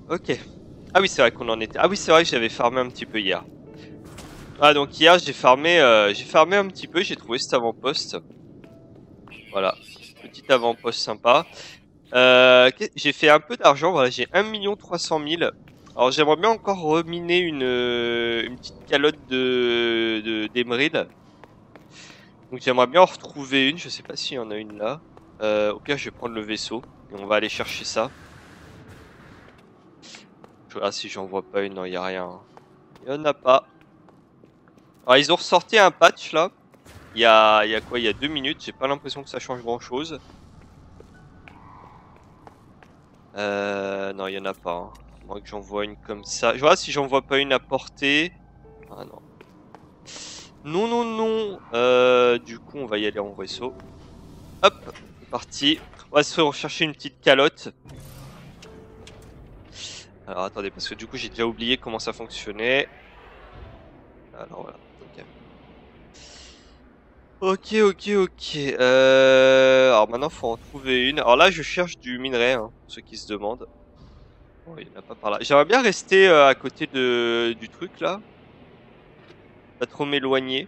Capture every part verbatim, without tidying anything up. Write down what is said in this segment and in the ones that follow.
Ok. Ah oui, c'est vrai qu'on en était. Ah oui, c'est vrai que j'avais farmé un petit peu hier. Ah donc hier j'ai farmé, euh, j'ai farmé un petit peu, j'ai trouvé cet avant-poste. Voilà, petit avant-poste sympa. Euh, j'ai fait un peu d'argent, voilà, j'ai un million trois cent mille. Alors j'aimerais bien encore reminer une, euh, une petite calotte de, de d'émeraude. Donc j'aimerais bien en retrouver une, je sais pas s'il y en a une là. Euh, au pire je vais prendre le vaisseau et on va aller chercher ça. Je regarde si j'en vois pas une, non il y a rien. Hein. Il y en a pas. Alors ils ont ressorti un patch là. Il y a, il y a quoi? Il y a deux minutes. J'ai pas l'impression que ça change grand chose. Euh, non, il y en a pas. Hein. Moi que j'en vois une comme ça. Je vois si j'en vois pas une à portée. Ah non. Non, non, non. Euh, du coup, on va y aller en vaisseau. Hop, c'est parti. On va se rechercher une petite calotte. Alors attendez, parce que du coup, j'ai déjà oublié comment ça fonctionnait. Alors voilà. Ok, ok, ok. ok. Euh... Alors maintenant, faut en trouver une. Alors là, je cherche du minerai, hein, pour ceux qui se demandent. Bon, il n'y en a pas par là. J'aimerais bien rester euh, à côté de du truc là. Pas trop m'éloigner.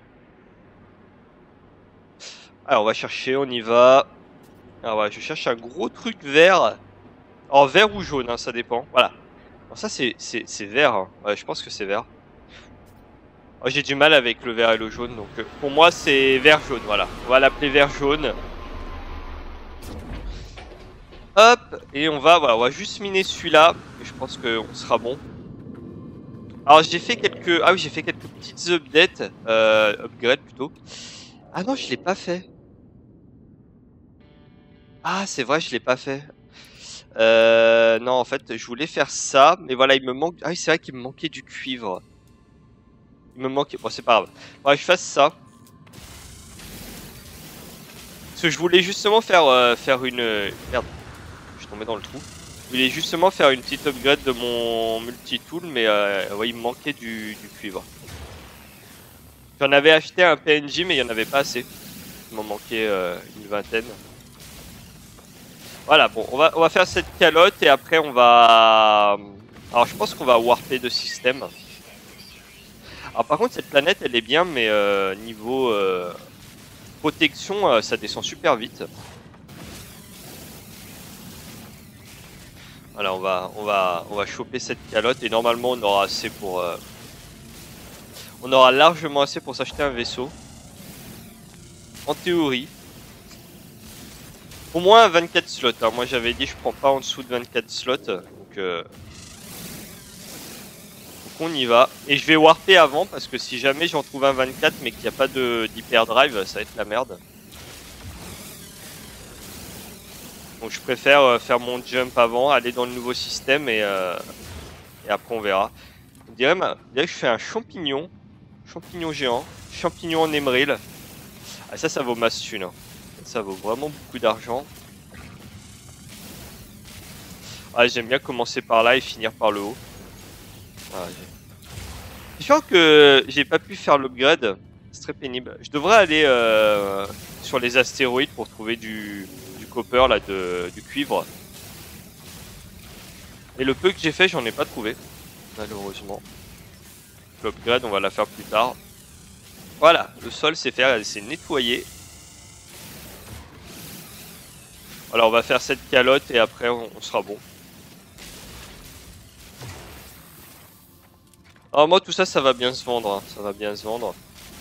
Alors on va chercher, on y va. Alors voilà, je cherche un gros truc vert. En vert ou jaune, hein, ça dépend. Voilà. Alors ça c'est c'est c'est vert. Hein. Ouais, je pense que c'est vert. Oh, j'ai du mal avec le vert et le jaune, donc euh, pour moi c'est vert jaune. Voilà. On va l'appeler vert jaune. Hop, et on va voilà, on va juste miner celui-là. Et je pense qu'on sera bon. Alors j'ai fait quelques ah oui j'ai fait quelques petites updates, euh, upgrades plutôt. Ah non je l'ai pas fait. Ah c'est vrai je l'ai pas fait. Euh, non, en fait, je voulais faire ça, mais voilà, il me manque. Ah oui, c'est vrai qu'il me manquait du cuivre. Il me manquait. Bon, c'est pas grave. Ouais, je fasse ça. Parce que je voulais justement faire euh, faire une. Merde, je suis tombé dans le trou. Je voulais justement faire une petite upgrade de mon multi-tool, mais euh, ouais, il me manquait du, du cuivre. J'en avais acheté un P N J, mais il y en avait pas assez. Il m'en manquait euh, une vingtaine. Voilà, bon, on va on va faire cette calotte et après on va. Alors, je pense qu'on va warper de système. Alors par contre cette planète elle est bien mais euh, niveau euh, protection euh, ça descend super vite. Voilà on va on va on va choper cette calotte et normalement on aura assez pour euh, on aura largement assez pour s'acheter un vaisseau. En théorie. Au moins vingt-quatre slots. Hein. Moi j'avais dit je prends pas en dessous de vingt-quatre slots. Donc, euh... donc on y va. Et je vais warper avant parce que si jamais j'en trouve un vingt-quatre mais qu'il n'y a pas de d'hyperdrive ça va être la merde. Donc je préfère euh, faire mon jump avant, aller dans le nouveau système et, euh, et après on verra. On dirait, ma... on dirait que je fais un champignon, champignon géant, champignon en émeraude. Ah ça, ça vaut masse thune. Hein. Ça vaut vraiment beaucoup d'argent. Ah, j'aime bien commencer par là et finir par le haut. Ah, c'est sûr que j'ai pas pu faire l'upgrade. C'est très pénible. Je devrais aller euh, sur les astéroïdes pour trouver du, du copper, là, de, du cuivre. Et le peu que j'ai fait, j'en ai pas trouvé. Malheureusement. L'upgrade, on va la faire plus tard. Voilà, le sol c'est fait, c'est nettoyé. Alors on va faire cette calotte et après on, on sera bon. Alors moi tout ça, ça va bien se vendre, hein. Ça va bien se vendre.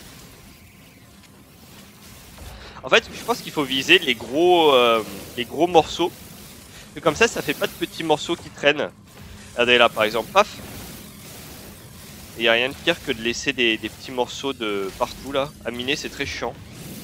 En fait, je pense qu'il faut viser les gros, euh, les gros morceaux. Et comme ça, ça fait pas de petits morceaux qui traînent. Regardez là par exemple, paf. Il n'y a rien de pire que de laisser des, des petits morceaux de partout là. À miner, c'est très chiant.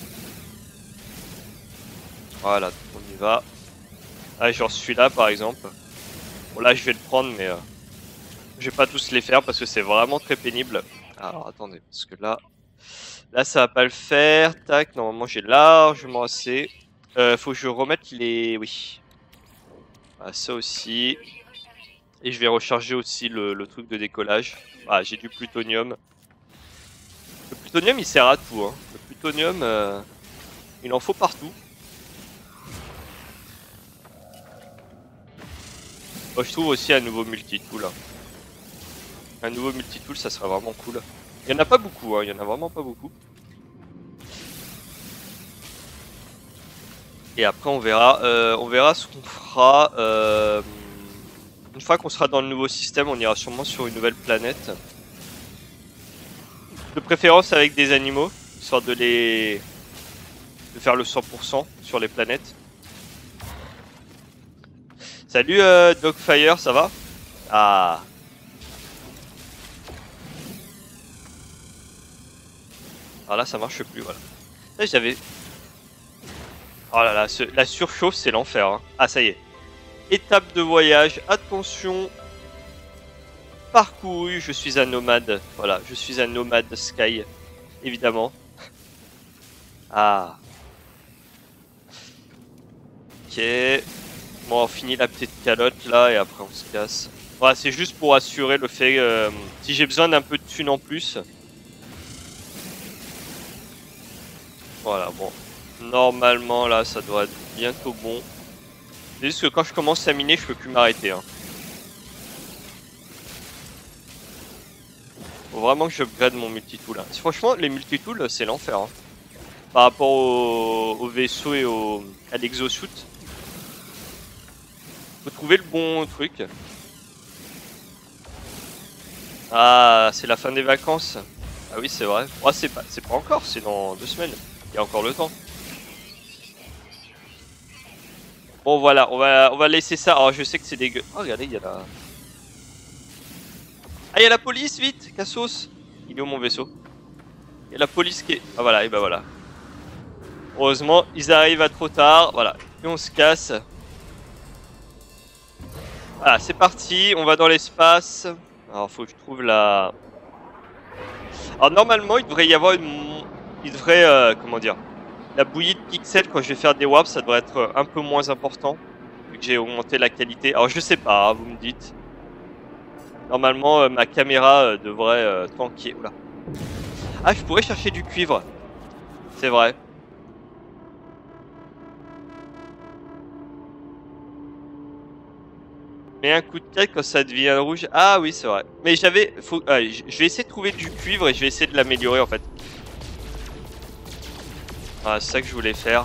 Voilà, on y va. Ah, genre celui-là par exemple. Bon là, je vais le prendre, mais euh, je vais pas tous les faire parce que c'est vraiment très pénible. Alors attendez, parce que là, là ça va pas le faire. Tac, normalement j'ai largement assez. Euh, faut que je remette les, oui. Ah, ça aussi. Et je vais recharger aussi le, le truc de décollage. Ah, j'ai du plutonium. Le plutonium il sert à tout. Hein. Le plutonium, euh, il en faut partout. Moi, je trouve aussi un nouveau multitool. Hein. Un nouveau multitool, ça serait vraiment cool. Il y en a pas beaucoup, hein. Il y en a vraiment pas beaucoup. Et après, on verra, euh, on verra ce qu'on fera. Euh, une fois qu'on sera dans le nouveau système, on ira sûrement sur une nouvelle planète. De préférence avec des animaux, histoire de les, de faire le cent pour cent sur les planètes. Salut euh, Dogfire, ça va? Ah. Ah là, ça marche plus, voilà. Là, j'avais... Oh là là, ce... la surchauffe, c'est l'enfer. Hein. Ah, ça y est. Étape de voyage, attention. Parcouru, je suis un nomade. Voilà, je suis un nomade Sky, évidemment. Ah. Ok. Bon, on finit la petite calotte là et après on se casse. Voilà, c'est juste pour assurer le fait euh, si j'ai besoin d'un peu de thunes en plus. Voilà, bon. Normalement là, ça doit être bientôt bon. C'est juste que quand je commence à miner, je peux plus m'arrêter. Hein. Faut vraiment que j'upgrade mon multitool. Hein. Franchement, les multitools, c'est l'enfer. Hein. Par rapport au, au vaisseau et au, à l'exosuit. Faut trouver le bon truc. Ah, c'est la fin des vacances. Ah oui, c'est vrai. Oh, c'est pas, c'est pas encore, c'est dans deux semaines. Il y a encore le temps. Bon, voilà, on va, on va laisser ça. Alors, je sais que c'est dégueu. Oh, regardez, il y a la... Ah, il y a la police, vite, Cassos. Il est où mon vaisseau? Il y a la police qui est... Ah, voilà, et ben voilà. Heureusement, ils arrivent à trop tard. Voilà, et on se casse. Voilà, c'est parti, on va dans l'espace. Alors, faut que je trouve la... Alors, normalement, il devrait y avoir une... Il devrait, euh, comment dire... La bouillie de pixels, quand je vais faire des warps, ça devrait être un peu moins important. Vu que j'ai augmenté la qualité. Alors, je sais pas, hein, vous me dites. Normalement, euh, ma caméra euh, devrait euh, tanker. Oula. Ah, je pourrais chercher du cuivre. C'est vrai. Mais un coup de caille quand ça devient rouge. Ah oui, c'est vrai. Mais j'avais... Faut... Ah, je vais essayer de trouver du cuivre et je vais essayer de l'améliorer en fait. Ah, c'est ça que je voulais faire.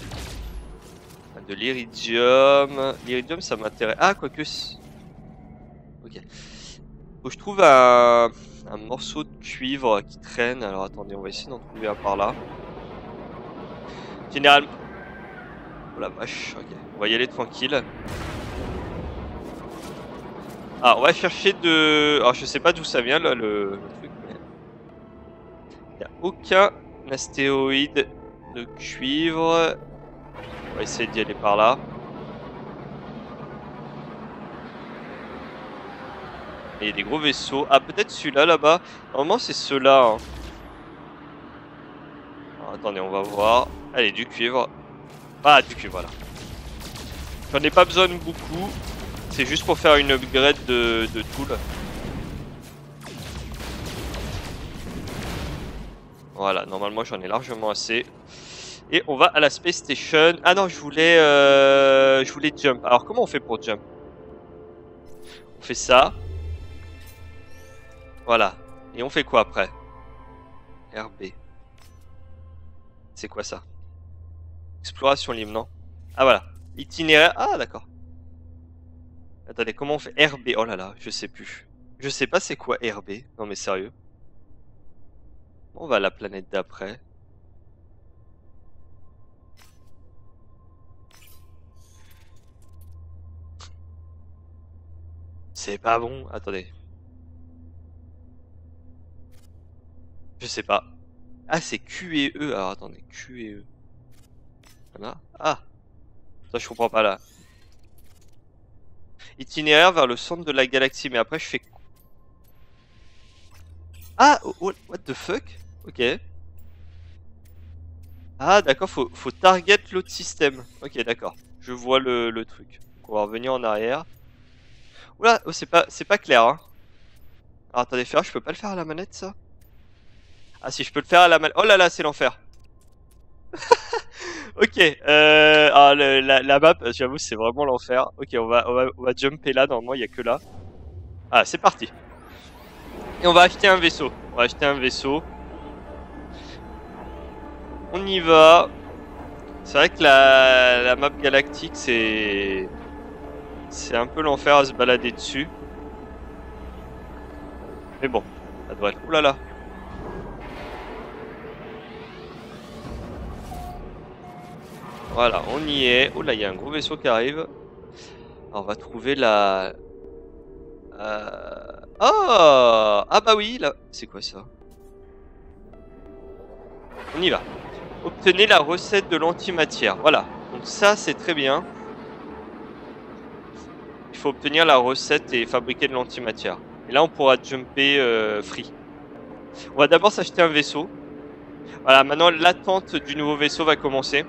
De l'iridium. L'iridium, ça m'intéresse. Ah, quoique... Ok. Faut que je trouve un... un morceau de cuivre qui traîne. Alors attendez, on va essayer d'en trouver un par là. Généralement... Oh la vache, ok. On va y aller tranquille. Ah, on va chercher de... Alors, je sais pas d'où ça vient, là, le, le truc, mais... Il n'y a aucun astéroïde de cuivre. On va essayer d'y aller par là. Et il y a des gros vaisseaux. Ah, peut-être celui-là, là-bas. Normalement, c'est ceux-là. Hein. Alors, attendez, on va voir. Allez, du cuivre. Ah, du cuivre, voilà. J'en ai pas besoin de beaucoup. C'est juste pour faire une upgrade de, de tool. Voilà, normalement j'en ai largement assez. Et on va à la Space Station. Ah non, je voulais, euh, je voulais jump. Alors comment on fait pour jump? On fait ça. Voilà. Et on fait quoi après? R B. C'est quoi ça? Exploration libre, non? Ah voilà. Itinéraire. Ah d'accord. Attendez, comment on fait R B? Oh là là, je sais plus. Je sais pas c'est quoi R B. Non mais sérieux. On va à la planète d'après. C'est pas bon. Attendez. Je sais pas. Ah c'est Q et E. Alors attendez, Q et E. Voilà. Ah. Ça je comprends pas là. Itinéraire vers le centre de la galaxie. Mais après je fais... Ah, what the fuck? Ok. Ah d'accord, faut, faut target l'autre système. Ok d'accord, je vois le, le truc. Donc, on va revenir en arrière. Oula, oh, c'est pas, c'est pas clair hein. Alors attendez, faire, je peux pas le faire à la manette ça? Ah si, je peux le faire à la manette. Oh là là, c'est l'enfer. Ok, euh, ah, le- la, la map, j'avoue, c'est vraiment l'enfer. Ok, on va, on va, on va jumper là, normalement, il y a que là. Ah, c'est parti. Et on va acheter un vaisseau. On va acheter un vaisseau. On y va. C'est vrai que la, la map galactique, c'est... C'est un peu l'enfer à se balader dessus. Mais bon, ça devrait être... Ouh là là. Voilà, on y est. Oh là, il y a un gros vaisseau qui arrive. Alors, on va trouver la... Euh... Oh, ah bah oui, là... C'est quoi ça? On y va. Obtenez la recette de l'antimatière. Voilà. Donc ça, c'est très bien. Il faut obtenir la recette et fabriquer de l'antimatière. Et là, on pourra jumper euh, free. On va d'abord s'acheter un vaisseau. Voilà, maintenant, l'attente du nouveau vaisseau va commencer.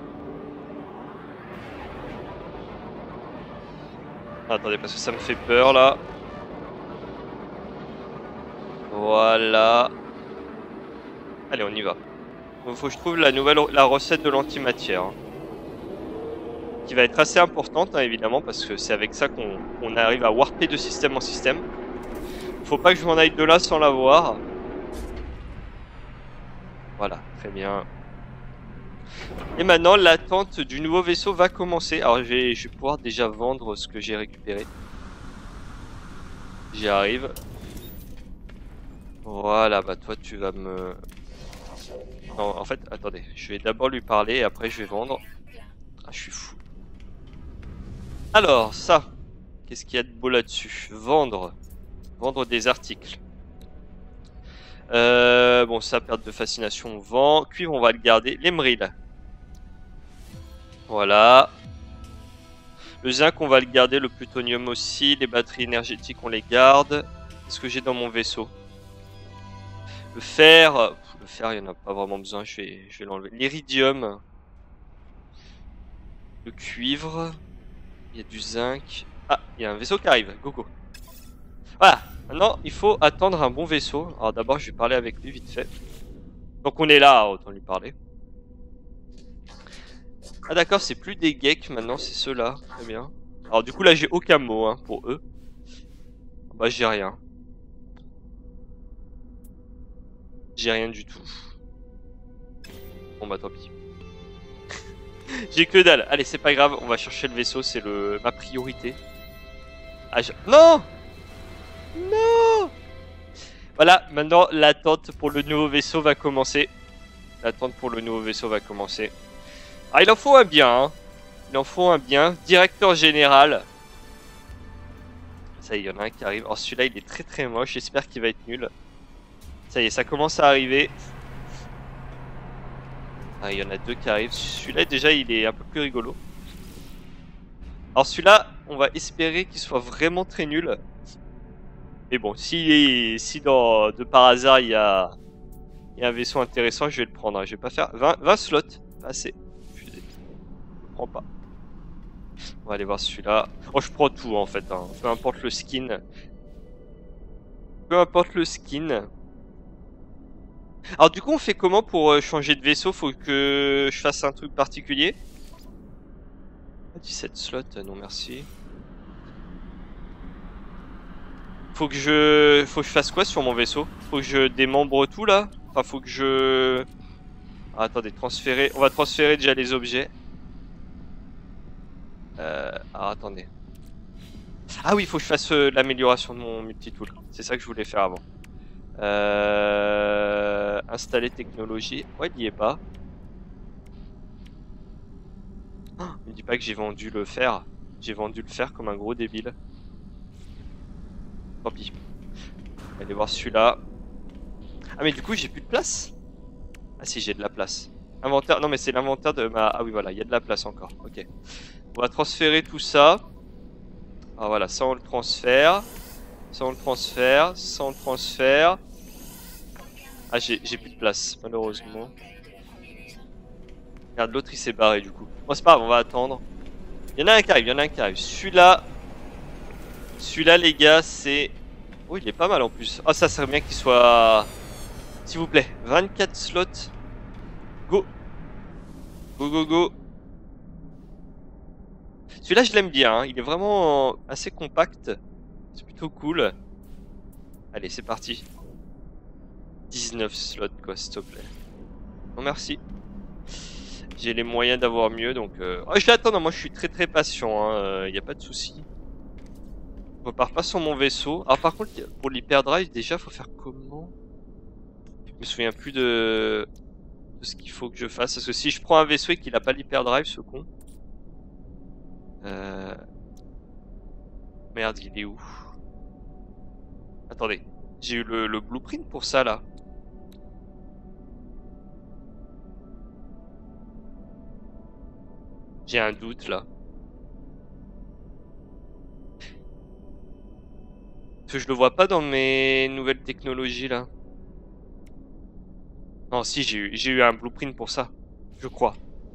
Attendez, parce que ça me fait peur, là. Voilà. Allez, on y va. Il faut que je trouve la nouvelle la recette de l'antimatière. Hein, qui va être assez importante, hein, évidemment, parce que c'est avec ça qu'on qu'on arrive à warper de système en système. Faut pas que je m'en aille de là sans l'avoir. Voilà, très bien. Et maintenant, l'attente du nouveau vaisseau va commencer. Alors, je vais, je vais pouvoir déjà vendre ce que j'ai récupéré. J'y arrive. Voilà, bah toi, tu vas me... Non, en fait, attendez. Je vais d'abord lui parler et après, je vais vendre. Ah, je suis fou. Alors, ça. Qu'est-ce qu'il y a de beau là-dessus? Vendre. Vendre des articles. Euh, bon, ça, perte de fascination, on vend. Cuivre, on va le garder. L'émeril. Voilà. Le zinc, on va le garder. Le plutonium aussi. Les batteries énergétiques, on les garde. Qu'est-ce que j'ai dans mon vaisseau? Le fer. Le fer, il n'y en a pas vraiment besoin. Je vais, je vais l'enlever. L'iridium. Le cuivre. Il y a du zinc. Ah, il y a un vaisseau qui arrive. Go, go. Voilà. Maintenant, il faut attendre un bon vaisseau. Alors d'abord, je vais parler avec lui vite fait. Donc on est là, autant lui parler. Ah d'accord, c'est plus des geeks maintenant, c'est ceux-là. Très bien. Alors du coup là, j'ai aucun mot hein, pour eux. Bah j'ai rien. J'ai rien du tout. Bon bah tant pis. J'ai que dalle. Allez, c'est pas grave, on va chercher le vaisseau, c'est le ma priorité. Ah, je... Non Non Voilà, maintenant l'attente pour le nouveau vaisseau va commencer. L'attente pour le nouveau vaisseau va commencer. Ah, il en faut un bien, hein. Il en faut un bien. Directeur général. Ça y est, il y en a un qui arrive. Alors celui-là, il est très très moche. J'espère qu'il va être nul. Ça y est, ça commence à arriver. Ah, il y en a deux qui arrivent. Celui-là, déjà, il est un peu plus rigolo. Alors celui-là, on va espérer qu'il soit vraiment très nul. Mais bon, si, si dans, de par hasard, il y a, il y a un vaisseau intéressant, je vais le prendre. Hein. Je vais pas faire vingt, vingt slots. Pas assez. Je ne prends pas. On va aller voir celui-là. Oh, je prends tout en fait. Hein. Peu importe le skin. Peu importe le skin. Alors du coup, on fait comment pour changer de vaisseau? Faut que je fasse un truc particulier? dix-sept slots, non merci. Faut que je... Faut que je fasse quoi sur mon vaisseau? Faut que je démembre tout là? Enfin, faut que je... Ah, attendez, transférer... On va transférer déjà les objets. Euh... Alors, attendez. Ah oui, il faut que je fasse euh, l'amélioration de mon multitool. C'est ça que je voulais faire avant. Euh... Installer technologie. Ouais, il n'y est pas. Oh, me dis pas que j'ai vendu le fer. J'ai vendu le fer comme un gros débile. Tant pis. On va aller voir celui-là. Ah mais du coup j'ai plus de place. Ah si, j'ai de la place. Inventaire. Non mais c'est l'inventaire de ma... Ah oui voilà, il y a de la place encore. Ok. On va transférer tout ça. Ah voilà, ça on le transfère. Ça on le transfère. Ça on le transfère. Ah j'ai plus de place malheureusement. Regarde, l'autre il s'est barré du coup. Bon c'est pas grave, on va attendre. Il y en a un qui arrive, il y en a un qui arrive. Celui-là... Celui-là les gars c'est... Oh il est pas mal en plus. Ah ça serait bien qu'il soit... S'il vous plaît, vingt-quatre slots. Go. Go go go. Celui-là, je l'aime bien, hein. Il est vraiment assez compact. C'est plutôt cool. Allez, c'est parti. dix-neuf slots, quoi, s'il te plaît. Non, merci. J'ai les moyens d'avoir mieux, donc... Euh... Oh, je vais attendre, moi je suis très très patient, il hein. n'y a pas de souci. Je repars pas sur mon vaisseau. Alors par contre, pour l'hyperdrive, déjà, faut faire comment? Je me souviens plus de... de ce qu'il faut que je fasse. Parce que si je prends un vaisseau et qu'il a pas l'hyperdrive, ce con... Euh... Merde, il est où? Attendez, j'ai eu le, le blueprint pour ça, là. J'ai un doute, là. Parce que je le vois pas dans mes nouvelles technologies, là. Non, si, j'ai eu, j'ai eu un blueprint pour ça. Je crois.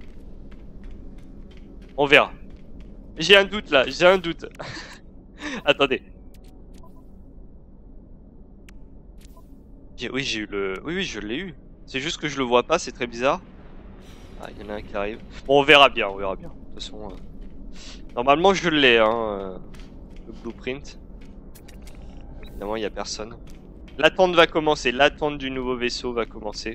On verra. J'ai un doute, là. J'ai un doute. Attendez. Oui, j'ai eu le... Oui, oui, je l'ai eu. C'est juste que je le vois pas, c'est très bizarre. Ah, il y en a un qui arrive. Bon, on verra bien, on verra bien. De toute façon... Euh... Normalement, je l'ai, hein. Euh... Le blueprint. Évidemment, il n'y a personne. L'attente va commencer. L'attente du nouveau vaisseau va commencer.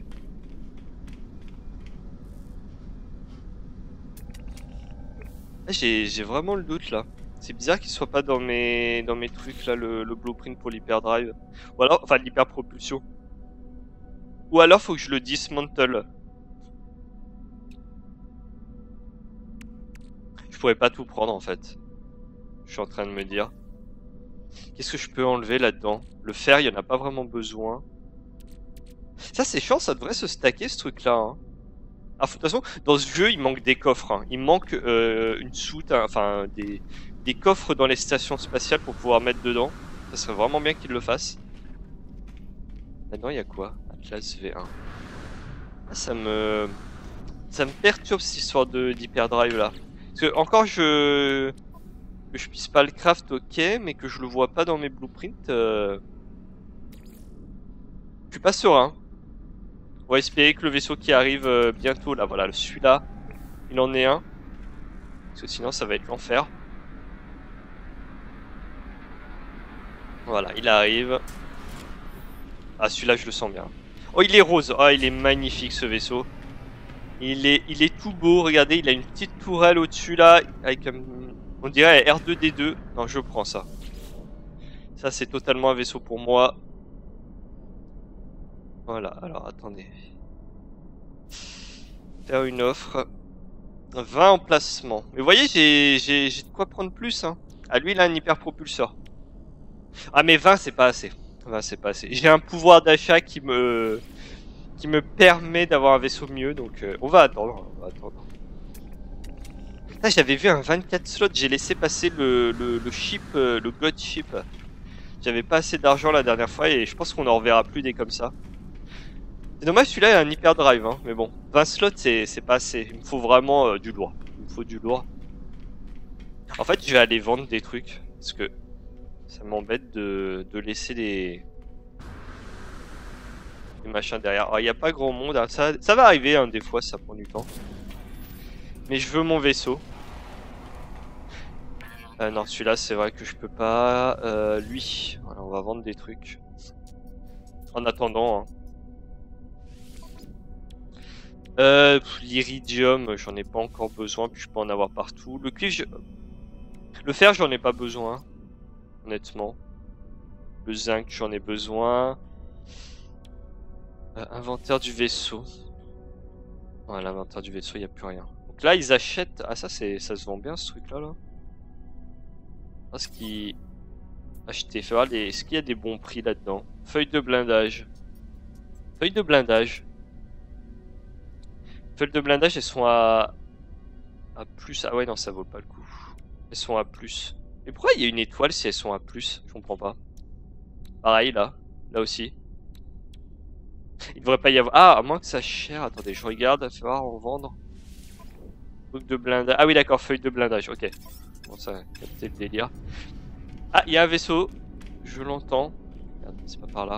J'ai vraiment le doute, là. C'est bizarre qu'il soit pas dans mes dans mes trucs, là, le, le blueprint pour l'hyperdrive. Ou alors... Enfin, l'hyperpropulsion. Ou alors, faut que je le dismantle. Je pourrais pas tout prendre, en fait. Je suis en train de me dire. Qu'est-ce que je peux enlever là-dedans? Le fer, il y en a pas vraiment besoin. Ça, c'est chiant, ça devrait se stacker, ce truc-là. Hein. Ah, de toute façon, dans ce jeu, il manque des coffres. Hein. Il manque euh, une soute, hein, enfin, des, des coffres dans les stations spatiales pour pouvoir mettre dedans. Ça serait vraiment bien qu'ils le fassent. Maintenant, il y a quoi? Atlas V un. Ah, ça me... Ça me perturbe, cette histoire d'hyperdrive, là. Parce que, encore, je... Que je puisse pas le craft, ok, mais que je le vois pas dans mes blueprints... Euh... Je suis pas serein. On va espérer que le vaisseau qui arrive euh, bientôt, là, voilà, celui-là, il en est un. Parce que sinon, ça va être l'enfer. Voilà, il arrive. Ah, celui-là, je le sens bien. Oh, il est rose. Oh, il est magnifique, ce vaisseau. Il est, il est tout beau. Regardez, il a une petite tourelle au-dessus, là, avec un... On dirait R deux D deux. Non, je prends ça. Ça, c'est totalement un vaisseau pour moi. Voilà, alors, attendez. Faire une offre. vingt emplacements. Mais vous voyez, j'ai de quoi prendre plus. Hein. Ah, lui, il a un hyperpropulseur. Ah, mais vingt, c'est pas assez. vingt, c'est pas assez. J'ai un pouvoir d'achat qui me... qui me permet d'avoir un vaisseau mieux. Donc, euh, on va attendre. On va attendre. Ah, j'avais vu un vingt-quatre slots. J'ai laissé passer le, le, le ship, euh, le God ship. J'avais pas assez d'argent la dernière fois et je pense qu'on en reverra plus des comme ça. C'est dommage, celui-là est un hyperdrive, hein, mais bon, vingt slots c'est pas assez. Il me faut vraiment euh, du lourd. Il me faut du lourd. En fait, je vais aller vendre des trucs parce que ça m'embête de, de laisser des... des machins derrière. Alors, il n'y a pas grand monde, hein. ça, ça va arriver, hein, des fois, ça prend du temps. Mais je veux mon vaisseau. Euh, non, celui-là, c'est vrai que je peux pas. Euh, lui, voilà, on va vendre des trucs. En attendant, hein. Euh, l'iridium, j'en ai pas encore besoin, puis je peux en avoir partout. Le cuivre, je... le fer, j'en ai pas besoin, honnêtement. Le zinc, j'en ai besoin. Euh, inventaire du vaisseau. Ouais, l'inventaire du vaisseau, il n'y a plus rien. Donc là, ils achètent. Ah, ça, c'est, ça se vend bien ce truc-là, là. Ah, ce qui acheter, faire les... Est-ce qu'il y a des bons prix là-dedans? Feuille de blindage. Feuille de blindage. Feuilles de blindage, elles sont à... à plus. Ah ouais, non, ça vaut pas le coup. Elles sont à plus. Mais pourquoi il y a une étoile si elles sont à plus? Je comprends pas. Pareil, là. Là aussi. Il devrait pas y avoir... Ah, à moins que ça cher. Attendez, je regarde. Il va falloir en vendre. Truc de blindage. Ah oui, d'accord, feuille de blindage. Ok. Bon, ça, capter le délire. Ah, il y a un vaisseau. Je l'entends. C'est pas par là.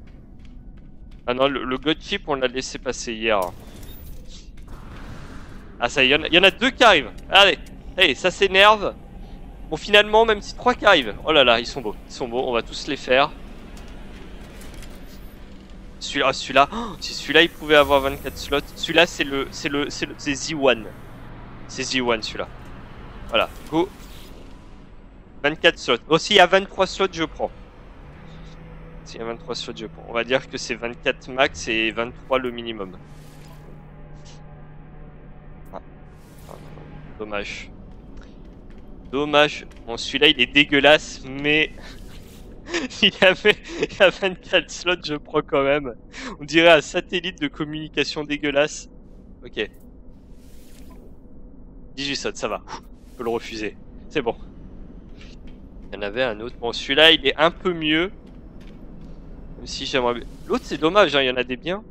Ah non, le, le God Ship, on l'a laissé passer hier. Ah ça, il y, y en a deux qui arrivent. Allez, allez, ça s'énerve. Bon, finalement, même si trois qui arrivent. Oh là là, ils sont beaux. Ils sont beaux, on va tous les faire. Celui-là, oh, celui-là, oh, si celui-là il pouvait avoir vingt-quatre slots. Celui-là, c'est le, c'est le, c'est le, c'est Z un. C'est Z un celui-là. Voilà, go. vingt-quatre slots. Oh, s'il y a vingt-trois slots, je prends. S'il y a vingt-trois slots, je prends. On va dire que c'est vingt-quatre max et vingt-trois le minimum. Ah. Ah, dommage. Dommage. Bon, celui-là, il est dégueulasse, mais... il, y avait... il y a vingt-quatre slots, je prends quand même. On dirait un satellite de communication dégueulasse. Ok. dix-huit slots, ça va. Je peux le refuser. C'est bon. Il y en avait un autre. Bon, celui-là, il est un peu mieux. Même si j'aimerais... L'autre, c'est dommage, hein, il y en a des biens.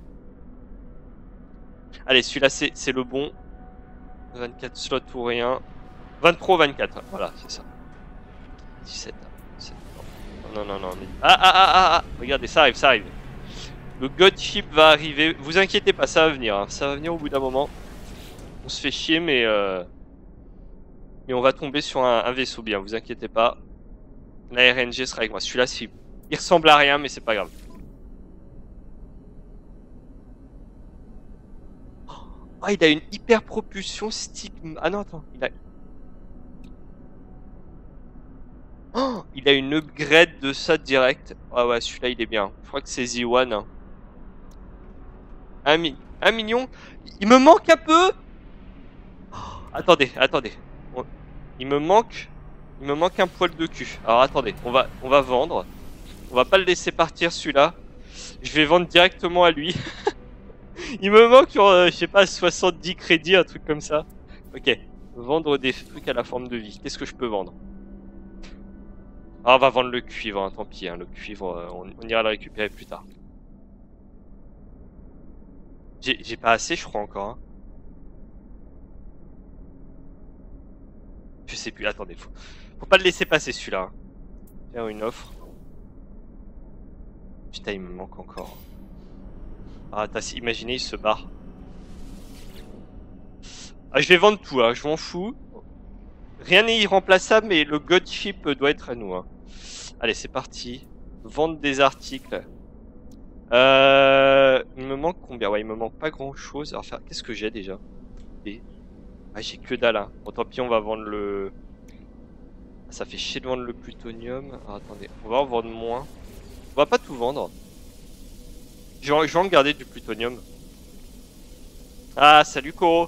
Allez, celui-là, c'est le bon. vingt-quatre slots ou rien. vingt-trois ou vingt-quatre, voilà, c'est ça. dix-sept. dix-sept. Non, non, non, mais... Ah, ah, ah, ah, ah. Regardez, ça arrive, ça arrive. Le God Ship va arriver. Vous inquiétez pas, ça va venir. Hein. Ça va venir au bout d'un moment. On se fait chier, mais... Euh... Mais on va tomber sur un, un vaisseau bien, vous inquiétez pas. La R N G sera avec moi. Celui-là, si... il ressemble à rien, mais c'est pas grave. Oh, il a une hyper propulsion stick. Ah non, attends, il a... Oh, il a une upgrade de ça direct. Ah ouais, celui-là, il est bien. Je crois que c'est Z un. Hein. Un, mi... un million. Il me manque un peu. Oh, attendez, attendez. Il me manque... Il me manque un poil de cul. Alors attendez, on va, on va vendre. On va pas le laisser partir celui-là. Je vais vendre directement à lui. Il me manque, euh, je sais pas, soixante-dix crédits, un truc comme ça. Ok. Vendre des trucs à la forme de vie. Qu'est-ce que je peux vendre? Ah, on va vendre le cuivre, hein, tant pis. Hein, le cuivre, euh, on, on ira le récupérer plus tard. J'ai pas assez, je crois, encore. Hein. Je sais plus, attendez. Faut, faut pas le laisser passer celui-là. Hein. Faire une offre. Putain, il me manque encore. Ah, t'as imaginé, il se barre. Ah, je vais vendre tout, hein, je m'en fous. Rien n'est irremplaçable, mais le God Ship doit être à nous. Hein. Allez, c'est parti. Vendre des articles. Euh, il me manque combien? Ouais, il me manque pas grand chose. Alors, qu'est-ce que j'ai déjà? B. Ah, j'ai que dalle. Hein. Bon, tant pis, on va vendre le... Ah, ça fait chier de vendre le plutonium. Alors, attendez, on va en vendre moins. On va pas tout vendre. Je vais, je vais en garder du plutonium. Ah, salut Koro.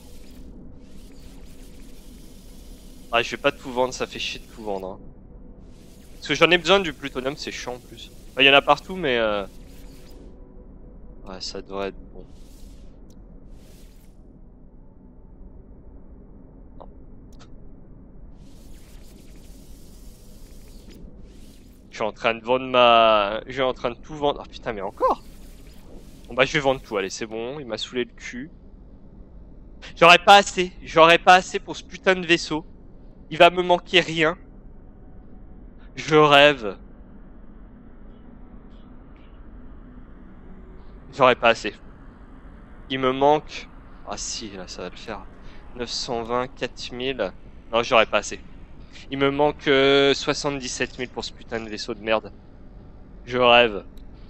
Ah, je vais pas tout vendre, ça fait chier de tout vendre. Hein. Parce que j'en ai besoin du plutonium, c'est chiant en plus. Il y en a partout, mais... Euh... Ouais, ça devrait être bon. Non. Je suis en train de vendre ma... Je suis en train de tout vendre. Ah putain, mais encore? Bon bah je vais vendre tout, allez, c'est bon, il m'a saoulé le cul. J'aurais pas assez, j'aurais pas assez pour ce putain de vaisseau. Il va me manquer rien. Je rêve. J'aurais pas assez. Il me manque... Ah si, là ça va le faire. neuf cent vingt, quatre mille... Non, j'aurais pas assez. Il me manque euh, soixante-dix-sept mille pour ce putain de vaisseau de merde. Je rêve.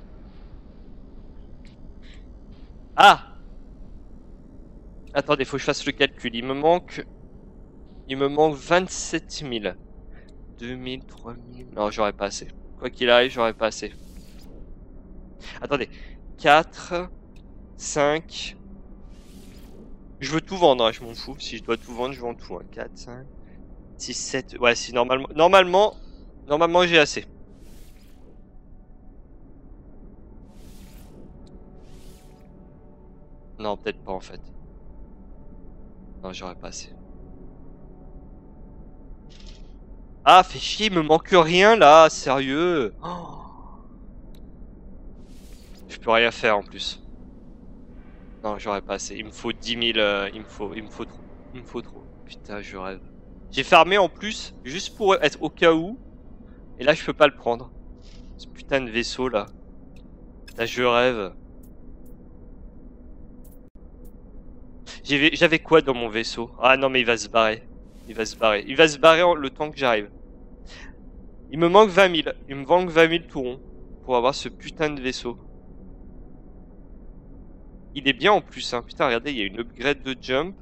Ah! Attendez, faut que je fasse le calcul. Il me manque... Il me manque vingt-sept mille. deux mille, trois mille... Non, j'aurais pas assez. Quoi qu'il arrive, j'aurais pas assez. Attendez. quatre, cinq... Je veux tout vendre, hein, je m'en fous. Si je dois tout vendre, je vends tout. Hein. quatre, cinq, six, sept... Ouais, si normalement... Normalement, normalement j'ai assez. Non, peut-être pas en fait. Non, j'aurais pas assez. Ah, fait chier, il me manque rien là, sérieux. Oh. Je peux rien faire en plus. Non, j'aurais pas assez. Il me faut dix mille, euh, il me faut, il me faut trop. Il me faut trop. Putain, je rêve. J'ai farmé en plus, juste pour être au cas où. Et là, je peux pas le prendre. Ce putain de vaisseau là. Là, je rêve. J'avais quoi dans mon vaisseau? Ah non, mais il va se barrer. Il va se barrer. Il va se barrer en... le temps que j'arrive. Il me manque vingt mille. Il me manque vingt mille tourons pour avoir ce putain de vaisseau. Il est bien en plus, hein. Putain, regardez, il y a une upgrade de jump.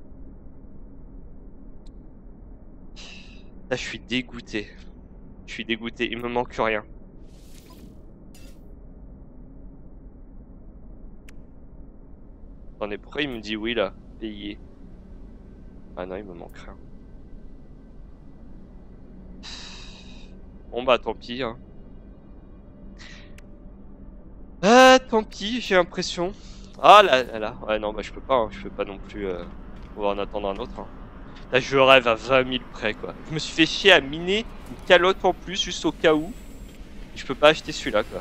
Là, je suis dégoûté. Je suis dégoûté. Il me manque rien. Attendez, pourquoi il me dit oui là? Payer. Ah non, il me manque rien. Bon bah tant pis. Hein. Ah tant pis, j'ai l'impression. Ah là, là, ouais non bah je peux pas, hein. Je peux pas non plus. Euh... On va en attendre un autre. Hein. Là je rêve à vingt mille près quoi. Je me suis fait chier à miner une calotte en plus juste au cas où. Je peux pas acheter celui-là quoi.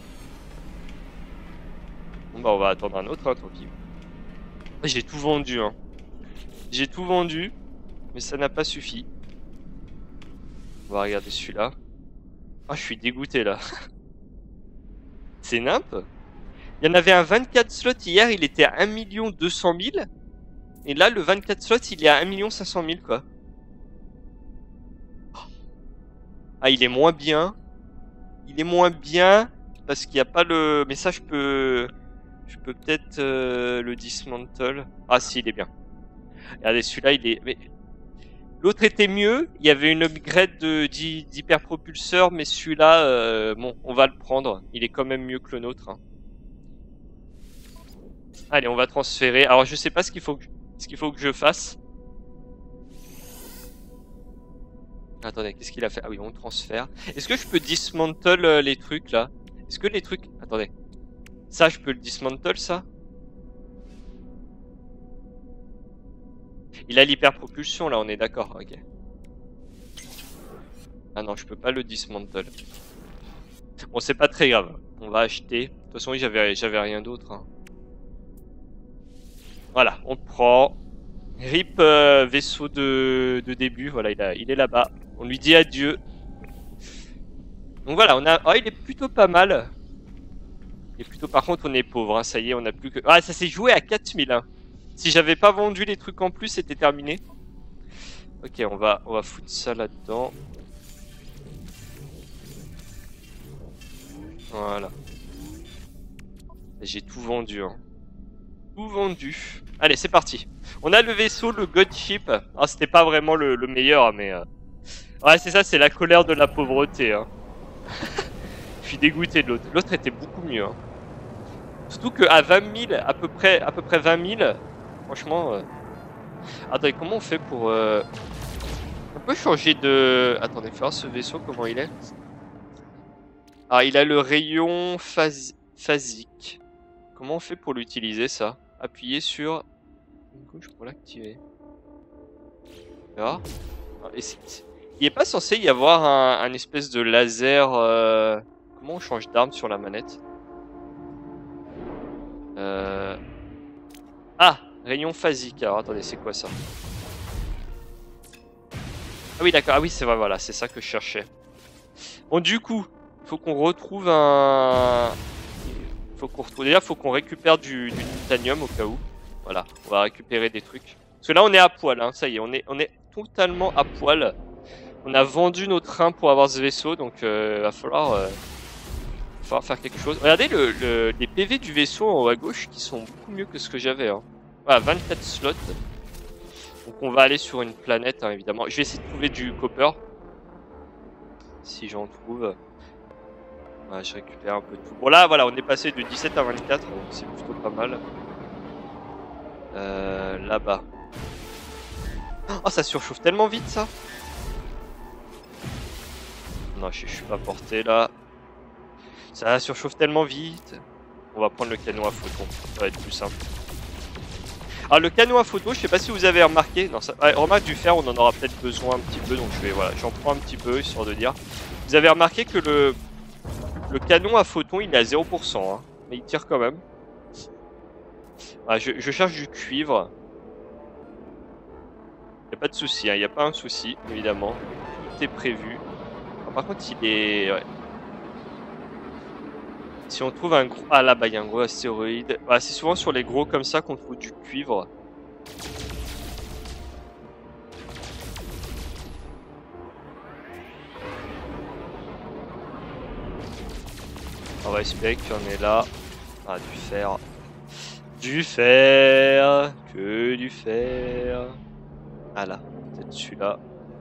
Bon bah on va attendre un autre, hein, tant pis. J'ai tout vendu hein. J'ai tout vendu, mais ça n'a pas suffi. On va regarder celui-là. Ah je suis dégoûté là. C'est nimp. Il y en avait un vingt-quatre slots hier, il était à un million deux cent mille. Et là, le vingt-quatre slots, il est à un million cinq cent mille, quoi. Ah, il est moins bien. Il est moins bien, parce qu'il n'y a pas le... Mais ça, je peux... Je peux peut-être euh, le dismantle. Ah, si, il est bien. Regardez, celui-là, il est... Mais... L'autre était mieux. Il y avait une upgrade d'hyperpropulseur, mais celui-là, euh, bon, on va le prendre. Il est quand même mieux que le nôtre. Hein. Allez, on va transférer. Alors, je sais pas ce qu'il faut que... ce qu'il faut que je fasse. Attendez, qu'est-ce qu'il a fait? Ah oui, on transfère. Est-ce que je peux dismantle euh, les trucs là? Est-ce que les trucs... Attendez. Ça, je peux le dismantle, ça? Il a l'hyperpropulsion là, on est d'accord, ok. Ah non, je peux pas le dismantle. Bon, c'est pas très grave. On va acheter. De toute façon, oui, j'avais j'avais rien d'autre. Hein. Voilà, on prend. Rip euh, vaisseau de, de début, voilà, il, a, il est là-bas. On lui dit adieu. Donc voilà, on a. Oh, il est plutôt pas mal. Il est plutôt. Par contre, on est pauvre, hein, ça y est, on a plus que. Ah, ça s'est joué à quatre mille. Hein. Si j'avais pas vendu les trucs en plus, c'était terminé. Ok, on va, on va foutre ça là-dedans. Voilà. J'ai tout vendu. Hein. Tout vendu. Allez, c'est parti. On a le vaisseau, le God Ship. Ah, c'était pas vraiment le, le meilleur, mais... Euh... Ouais, c'est ça, c'est la colère de la pauvreté. Hein. Je suis dégoûté de l'autre. L'autre était beaucoup mieux. Hein. Surtout qu'à vingt mille, à peu près, à peu près vingt mille, franchement... Euh... Attendez, comment on fait pour... Euh... On peut changer de... Attendez, faire ce vaisseau, comment il est? Ah, il a le rayon phas... phasique. Comment on fait pour l'utiliser, ça? Appuyer sur... une gauche pour l'activer. Ah. Il n'est pas censé y avoir un, un espèce de laser... Euh... Comment on change d'arme sur la manette? euh... Ah, rayon phasique. Alors attendez, c'est quoi ça? Ah oui, d'accord. Ah oui, c'est vrai, voilà, c'est ça que je cherchais. Bon, du coup, il faut qu'on retrouve un... Faut qu'on retrouve... Déjà, faut qu'on récupère du, du titanium au cas où. Voilà, on va récupérer des trucs. Parce que là, on est à poil, hein, ça y est, on est, on est totalement à poil. On a vendu nos trains pour avoir ce vaisseau, donc euh, va falloir, euh, va falloir faire quelque chose. Regardez le, le, les P V du vaisseau en haut à gauche qui sont beaucoup mieux que ce que j'avais. Hein. Voilà, vingt-quatre slots. Donc on va aller sur une planète, hein, évidemment. Je vais essayer de trouver du copper. Si j'en trouve. Ouais, je récupère un peu de tout. Bon là, voilà, on est passé de dix-sept à vingt-quatre, donc c'est plutôt pas mal. Euh, là-bas. Oh, ça surchauffe tellement vite, ça. Non, je, je suis pas porté, là. Ça surchauffe tellement vite. On va prendre le canon à photon, ça va être plus simple. Alors, le canon à photo, je sais pas si vous avez remarqué. Non, ça... ouais, remarque du fer, on en aura peut-être besoin un petit peu, donc je vais, voilà, j'en prends un petit peu, histoire de dire. Vous avez remarqué que le... Le canon à photon, il est à zéro pour cent, hein, mais il tire quand même. Ah, je, je cherche du cuivre. Il n'y a pas de souci, il hein, n'y a pas un souci, évidemment. Tout est prévu. Ah, par contre, il est... Ouais. Si on trouve un gros... Ah là-bas, il y a un gros astéroïde. Ah, c'est souvent sur les gros comme ça qu'on trouve du cuivre. On va espérer qu'il y en ait là. Ah, du fer. Du fer. Que du fer. Ah là, peut-être celui-là.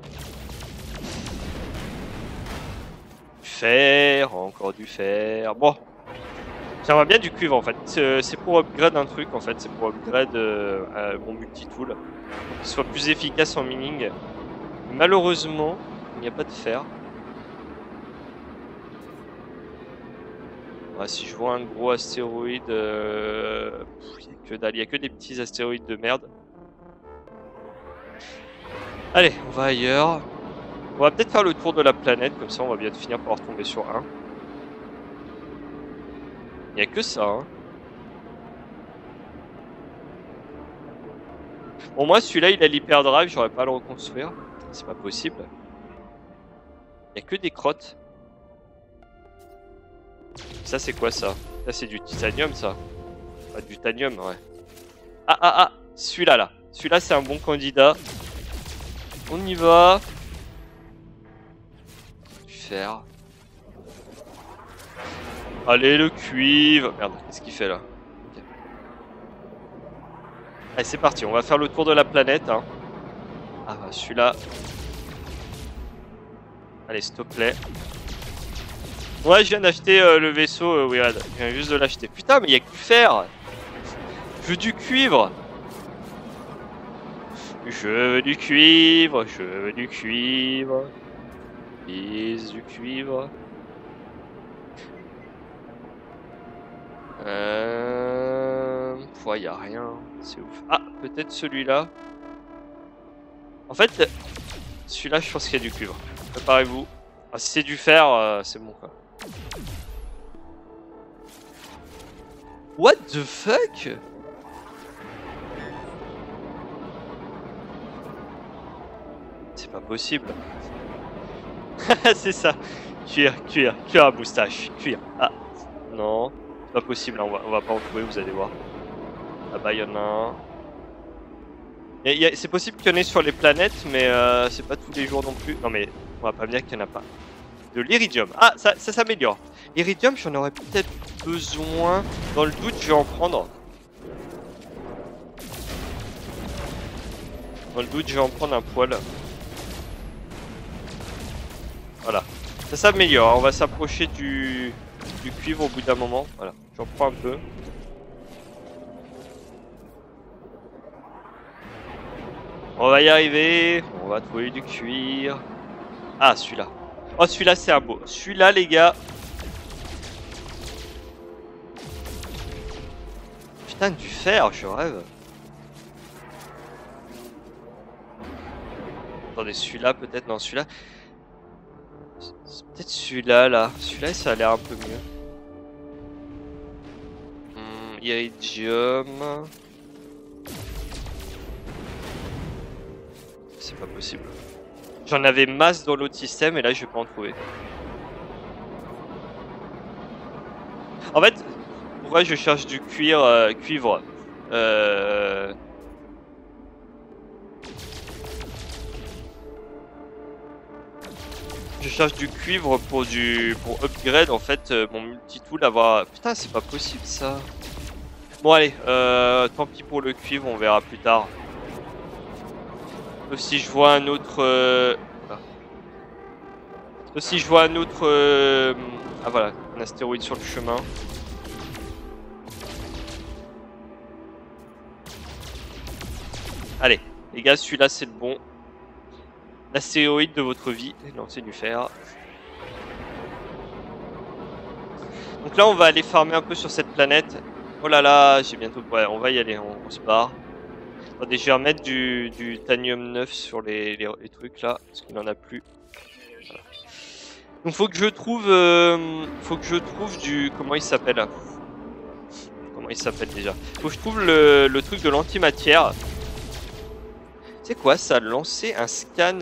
Du fer, encore du fer. Bon. J'aimerais bien du cuivre en fait. C'est pour upgrade un truc en fait. C'est pour upgrade euh, euh, mon multi-tool. Pour qu'il soit plus efficace en mining. Malheureusement, il n'y a pas de fer. Ouais, si je vois un gros astéroïde, euh... il n'y a que dalle, il y a que des petits astéroïdes de merde. Allez, on va ailleurs. On va peut-être faire le tour de la planète, comme ça on va bien finir par retomber sur un. Il n'y a que ça, hein. Bon, moi celui-là il a l'hyperdrive, j'aurais pas à le reconstruire. C'est pas possible. Il n'y a que des crottes. Ça c'est quoi ça? Ça c'est du titanium ça. Pas du titanium, ouais. Ah ah ah, celui-là là. Celui-là c'est un bon candidat. On y va. Du fer. Allez le cuivre. Merde, qu'est-ce qu'il fait là? Okay. Allez c'est parti, on va faire le tour de la planète. Hein. Ah celui-là. Allez s'il te plaît. Ouais, je viens d'acheter euh, le vaisseau, euh, Weird. Je viens juste de l'acheter. Putain, mais il y a que du fer. Je veux du cuivre. Je veux du cuivre. Je veux du cuivre. Please, du cuivre. Euh... Ouais, y a rien. C'est ouf. Ah, peut-être celui-là. En fait, celui-là, je pense qu'il y a du cuivre. Préparez-vous. Ah, si c'est du fer, euh, c'est bon quoi. What the fuck? C'est pas possible. C'est ça. Cuir, cuir, cuir à moustache. Cuir. Ah. Non. C'est pas possible. Hein. On, va, on va pas en trouver, vous allez voir. Là-bas, il y en a un. C'est possible qu'il y en ait sur les planètes, mais euh, c'est pas tous les jours non plus. Non, mais on va pas me dire qu'il n'y en a pas. De l'iridium. Ah, ça, ça s'améliore. L'iridium, j'en aurais peut-être besoin. Dans le doute, je vais en prendre. Dans le doute, je vais en prendre un poil. Voilà. Ça s'améliore. On va s'approcher du, du cuivre au bout d'un moment. Voilà. J'en prends un peu. On va y arriver. On va trouver du cuir. Ah, celui-là. Oh, celui-là, c'est un beau. Celui-là, les gars. Putain, du fer, je rêve. Attendez, celui-là, peut-être. Non, celui-là. C'est peut-être celui-là, là. Celui-là, ça a l'air un peu mieux. Hum, iridium. C'est pas possible. J'en avais masse dans l'autre système et là, je vais pas en trouver. En fait, pourquoi je cherche du cuir, euh, cuivre euh... Je cherche du cuivre pour du pour upgrade en fait euh, mon multi-tool avoir. Putain, c'est pas possible ça. Bon allez, euh, tant pis pour le cuivre, on verra plus tard. Sauf si je vois un autre. Euh... Ah. Sauf si je vois un autre. Euh... Ah voilà, un astéroïde sur le chemin. Allez, les gars, celui-là c'est le bon. L'astéroïde de votre vie. Non, c'est du fer. Donc là, on va aller farmer un peu sur cette planète. Oh là là, j'ai bientôt. Ouais, on va y aller, on, on se barre. Attendez, je vais remettre du, du tanium neuf sur les, les, les trucs là, parce qu'il n'en a plus. Voilà. Donc faut que je trouve. Euh, faut que je trouve du. Comment il s'appelle? Comment il s'appelle déjà? Faut que je trouve le, le truc de l'antimatière. C'est quoi ça? Lancer un scan.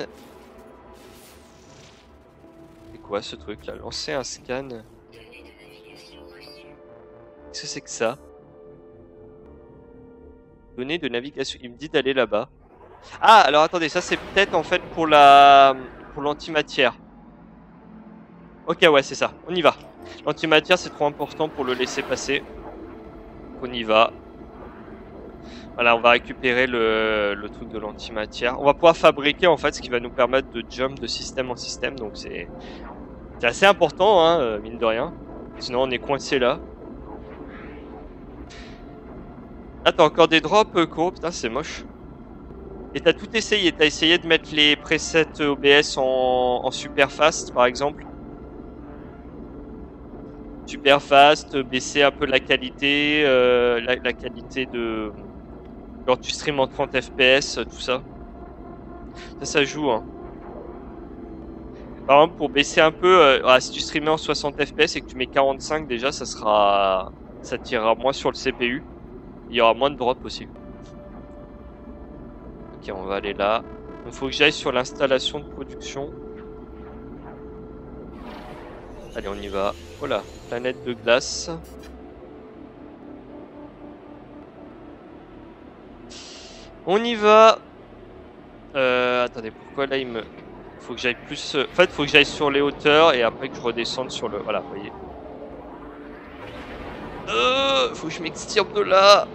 C'est quoi ce truc là? Lancer un scan. Qu'est-ce que c'est que ça? Données de navigation. Il me dit d'aller là-bas. Ah, alors attendez, ça c'est peut-être en fait pour la pour l'antimatière. Ok, ouais, c'est ça. On y va. L'antimatière, c'est trop important pour le laisser passer. On y va. Voilà, on va récupérer le, le truc de l'antimatière. On va pouvoir fabriquer en fait ce qui va nous permettre de jump de système en système. Donc c'est assez important, hein, mine de rien. Sinon on est coincé là. Ah, t'as encore des drops, euh, Kuro? Putain, c'est moche. Et t'as tout essayé. T'as essayé de mettre les presets O B S en, en super fast, par exemple. Super fast, baisser un peu la qualité, euh, la, la qualité de... Genre tu stream en trente F P S, tout ça. Ça, ça joue, hein. Par exemple, pour baisser un peu, euh, ah, si tu streamais en soixante F P S et que tu mets quarante-cinq déjà, ça sera... Ça tirera moins sur le C P U. Il y aura moins de drop aussi. Ok, on va aller là. Il faut que j'aille sur l'installation de production. Allez, on y va. Voilà, planète de glace. On y va. Euh, attendez, pourquoi là il me... Faut que j'aille plus... En fait, faut que j'aille sur les hauteurs et après que je redescende sur le... Voilà, vous voyez. Euh, faut que je m'extirpe de là.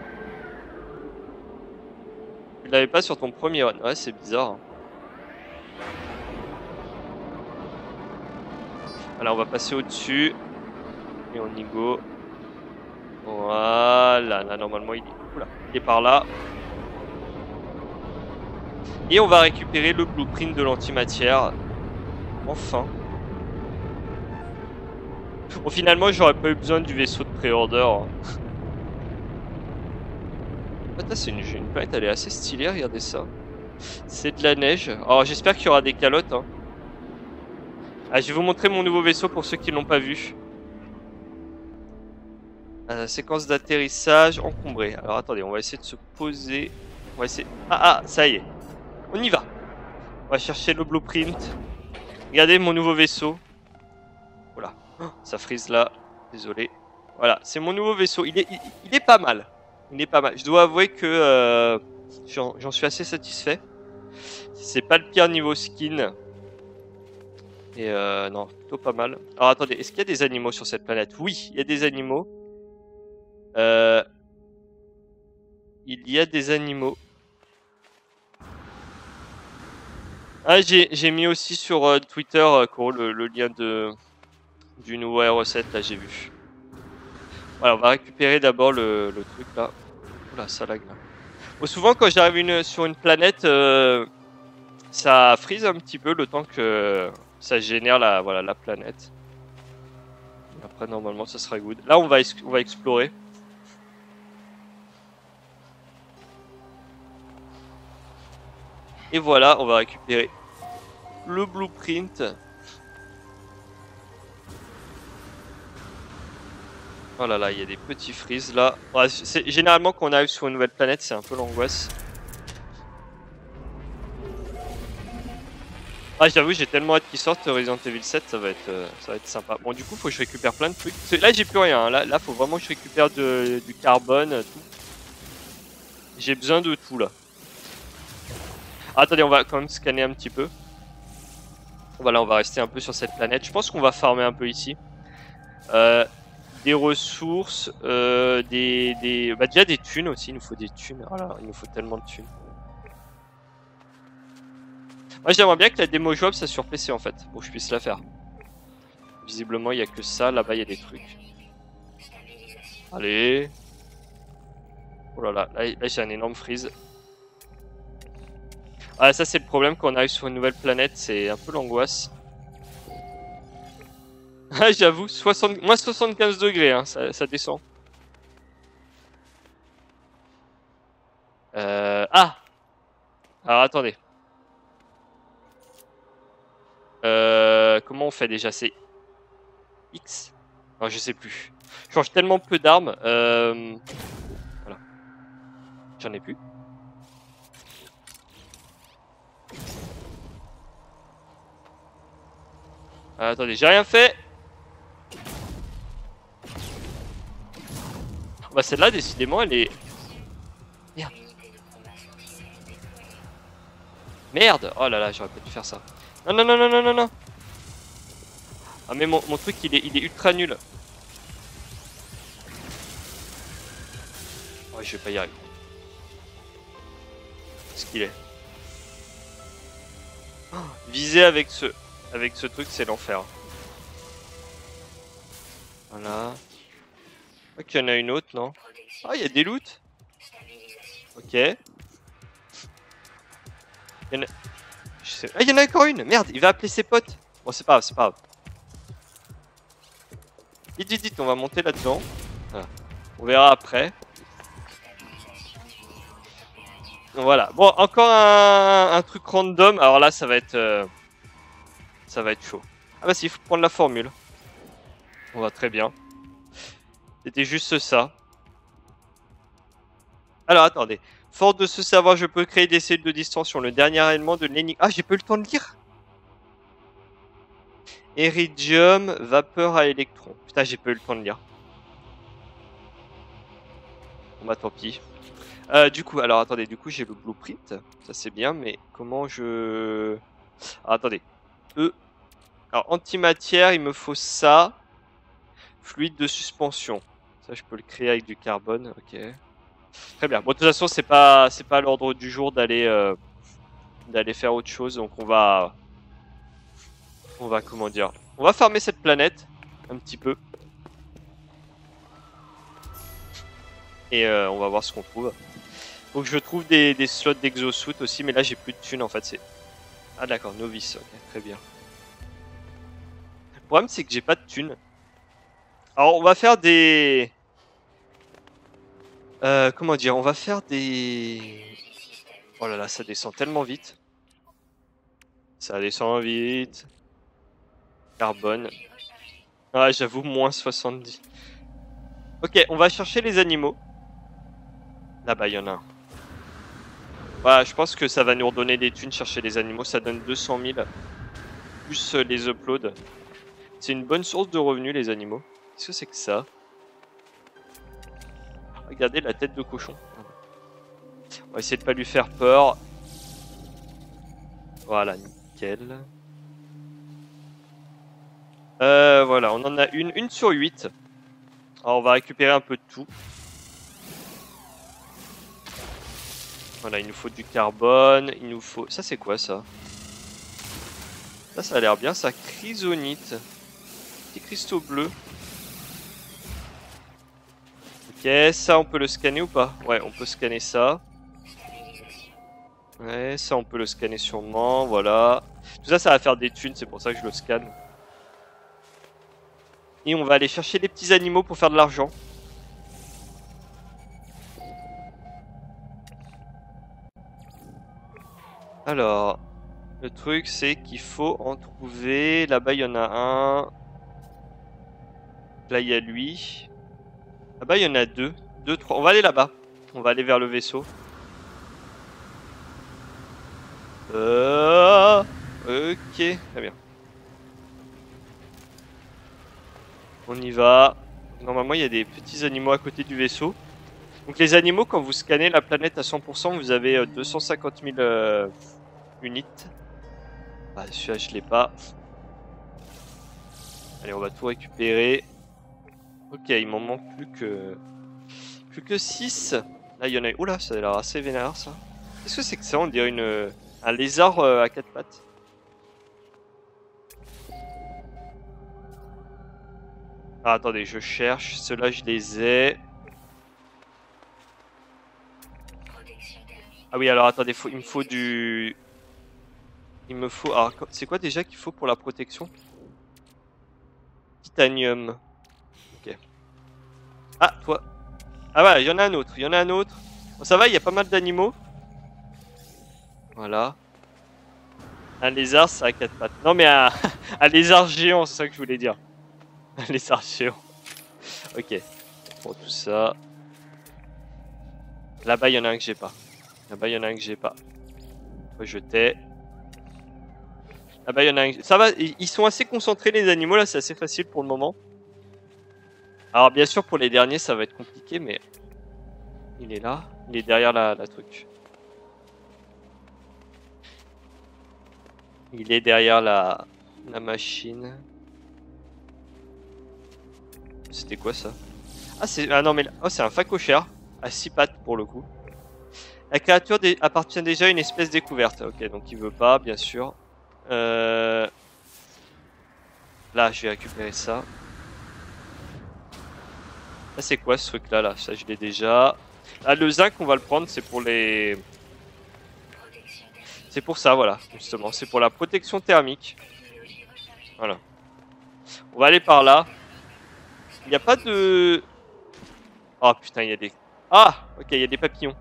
Tu l'avais pas sur ton premier run. Ouais, c'est bizarre. Hein. Voilà, on va passer au-dessus. Et on y go. Voilà, là, normalement, il est... Oula, il est par là. Et on va récupérer le blueprint de l'antimatière. Enfin. Bon, finalement, j'aurais pas eu besoin du vaisseau de pré-order. Ah, c'est une, une planète, elle est assez stylée, regardez ça. C'est de la neige. Alors, j'espère qu'il y aura des calottes. Hein. Ah, je vais vous montrer mon nouveau vaisseau pour ceux qui l'ont pas vu. Euh, séquence d'atterrissage encombrée. Alors, attendez, on va essayer de se poser. On va essayer... Ah, ah, ça y est. On y va. On va chercher le blueprint. Regardez mon nouveau vaisseau. Voilà. Oh, ça frise là. Désolé. Voilà, c'est mon nouveau vaisseau. Il est, il, il est pas mal. Il est pas mal. Je dois avouer que euh, j'en suis assez satisfait. C'est pas le pire niveau skin. Et euh, non, plutôt pas mal. Alors attendez, est-ce qu'il y a des animaux sur cette planète? Oui, il y a des animaux. Euh, il y a des animaux. Ah, j'ai mis aussi sur euh, Twitter euh, le, le lien de du nouveau R E sept, là j'ai vu. Voilà, on va récupérer d'abord le, le truc là. Oula, ça lag là. Bon, souvent quand j'arrive une, sur une planète, euh, ça freeze un petit peu le temps que ça génère la, voilà, la planète. Et après normalement ça sera good. Là on va, on va explorer. Et voilà, on va récupérer le blueprint. Oh là là, il y a des petits freezes là. Ouais, généralement quand on arrive sur une nouvelle planète, c'est un peu l'angoisse. Ah, j'avoue, j'ai tellement hâte qu'il sorte Resident Evil sept, ça va être euh, ça va être sympa. Bon, du coup, faut que je récupère plein de trucs. Là, j'ai plus rien. Hein. Là, là, faut vraiment que je récupère de, du carbone, tout. J'ai besoin de tout là. Ah, attendez, on va quand même scanner un petit peu. Voilà, on va rester un peu sur cette planète. Je pense qu'on va farmer un peu ici. Euh, des ressources, euh, des, des... Bah, déjà des thunes aussi, il nous faut des thunes. Oh là, il nous faut tellement de thunes. Moi j'aimerais bien que la démo jouable ça sur P C en fait, pour que je puisse la faire. Visiblement il n'y a que ça, là-bas il y a des trucs. Allez. Oh là là, là, là j'ai un énorme freeze. Ah ça c'est le problème quand on arrive sur une nouvelle planète, c'est un peu l'angoisse. Ah j'avoue, moins soixante-quinze degrés, hein, ça, ça descend. Euh... Ah. Alors attendez. Euh... Comment on fait déjà? C'est X? Non je sais plus. Je change tellement peu d'armes. Euh... Voilà. J'en ai plus. Ah, attendez, j'ai rien fait. Bah celle-là décidément elle est... Merde. Oh là là, j'aurais pas dû faire ça. Non, non, non, non, non, non, non. Ah mais mon, mon truc, il est, il est ultra nul. Oh, je vais pas y arriver. Ce qu'il est. Oh, viser avec ce, avec ce truc, c'est l'enfer. Voilà. Ok, il y en a une autre, non? Ah, il y a des loots. Ok. Il y en a... Je sais... Ah, il y en a encore une. Merde, il va appeler ses potes. Bon, c'est pas grave, c'est pas grave. Vite, vite, vite, on va monter là-dedans. Voilà. On verra après. Voilà. Bon, encore un, un truc random. Alors là, ça va être... Euh... Ça va être chaud. Ah bah si, il faut prendre la formule. On va très bien. C'était juste ça. Alors, attendez. Fort de ce savoir, je peux créer des cellules de distorsion. Le dernier élément de l'énigme... Ah, j'ai pas eu le temps de lire. Iridium, vapeur à électrons. Putain, j'ai pas eu le temps de lire. Bon bah tant pis. Euh, du coup, alors attendez, du coup j'ai le blueprint. Ça c'est bien, mais comment je... Alors, attendez. E. Alors, antimatière, il me faut ça. Fluide de suspension. Ça, je peux le créer avec du carbone. Ok. Très bien. Bon, de toute façon, c'est pas, c'est pas à l'ordre du jour d'aller, euh, d'aller faire autre chose. Donc, on va, on va, comment dire, on va farmer cette planète un petit peu. Et euh, on va voir ce qu'on trouve. Faut que je trouve des, des slots d'exosuit aussi, mais là, j'ai plus de thunes en fait. C'est... Ah d'accord, novice. Ok, très bien. Le problème, c'est que j'ai pas de thunes. Alors, on va faire des... Euh, comment dire? On va faire des... Oh là là, ça descend tellement vite. Ça descend vite. Carbone. Ah, j'avoue, moins soixante-dix. Ok, on va chercher les animaux. Là-bas, il y en a un. Voilà, je pense que ça va nous redonner des thunes, chercher les animaux. Ça donne deux cent mille. Plus les uploads. C'est une bonne source de revenus, les animaux. Qu'est-ce que c'est que ça? Regardez la tête de cochon. On va essayer de pas lui faire peur. Voilà, nickel. Euh, voilà, on en a une, une sur huit. Alors on va récupérer un peu de tout. Voilà, il nous faut du carbone, il nous faut... Ça c'est quoi ça? Ça, ça a l'air bien, ça. Chrysonite. Petit cristaux bleu. Ok, ça on peut le scanner ou pas? Ouais, on peut scanner ça. Ouais, ça on peut le scanner sûrement, voilà. Tout ça, ça va faire des thunes, c'est pour ça que je le scanne. Et on va aller chercher les petits animaux pour faire de l'argent. Alors, le truc c'est qu'il faut en trouver. Là-bas il y en a un. Là il y a lui. Là-bas il y en a deux. Deux, trois. On va aller là-bas. On va aller vers le vaisseau. Euh... Ok, très bien. On y va. Normalement il y a des petits animaux à côté du vaisseau. Donc les animaux, quand vous scannez la planète à cent pour cent, vous avez deux cent cinquante mille euh, unités. Ah, celui-là, je l'ai pas. Allez, on va tout récupérer. Ok, il m'en manque plus que... Plus que six. Là, il y en a... Oula, ça a l'air assez vénère, ça. Qu'est-ce que c'est que ça? On dirait une... un lézard euh, à quatre pattes. Ah, attendez, je cherche. Ceux-là, je les ai. Ah oui, alors attendez, faut... il me faut du... Il me faut... Alors, c'est quoi déjà qu'il faut pour la protection? Titanium. Ok. Ah, toi. Ah ouais, il y en a un autre, il y en a un autre. Bon, ça va, il y a pas mal d'animaux. Voilà. Un lézard, ça a quatre pattes. Non, mais un, un lézard géant, c'est ça que je voulais dire. Un lézard géant. Ok. Bon, tout ça. Là-bas, il y en a un que j'ai pas. Là-bas, il y en a un que j'ai pas. On peut jeter. Là-bas, il y en a un que... Ça va, ils sont assez concentrés, les animaux, là, c'est assez facile pour le moment. Alors, bien sûr, pour les derniers, ça va être compliqué, mais... Il est là. Il est derrière la, la truc. Il est derrière la, la machine. C'était quoi ça? Ah, c'est ah non mais oh, c'est un phacochère à six pattes pour le coup. La créature dé... appartient déjà à une espèce découverte. Ok, donc il veut pas, bien sûr. Euh... Là, je vais récupérer ça. Là, c'est quoi ce truc là, là? Ça, je l'ai déjà. Ah, le zinc, on va le prendre, c'est pour les... C'est pour ça, voilà, justement. C'est pour la protection thermique. Voilà. On va aller par là. Il n'y a pas de... Oh putain, il y a des... Ah, ok, il y a des papillons.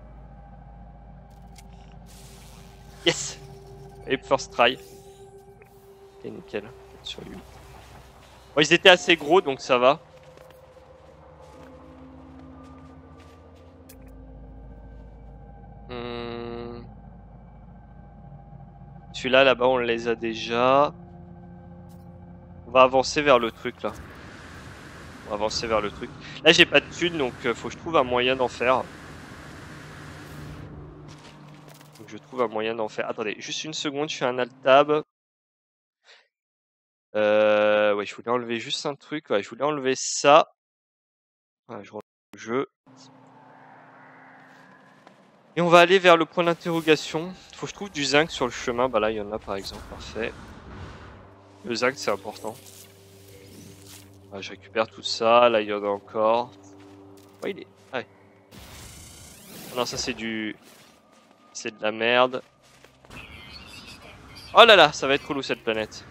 Yes. Et first try. Ok, nickel. Sur lui. Bon, ils étaient assez gros, donc ça va. Hum... Celui-là, là-bas, on les a déjà. On va avancer vers le truc, là. On va avancer vers le truc. Là, j'ai pas de thunes, donc euh, faut que je trouve un moyen d'en faire. Donc je trouve un moyen d'en faire. Attendez, juste une seconde, je fais un alt-tab. Euh, ouais, je voulais enlever juste un truc. Ouais, je voulais enlever ça. Ouais, je rentre le jeu. Et on va aller vers le point d'interrogation. Faut que je trouve du zinc sur le chemin. Bah là, il y en a par exemple. Parfait. Le zinc, c'est important. Ouais, je récupère tout ça. Là, il y en a encore. Ouais, il est... Ouais. Non, ça, c'est du... C'est de la merde. Oh là là, ça va être relou cette planète.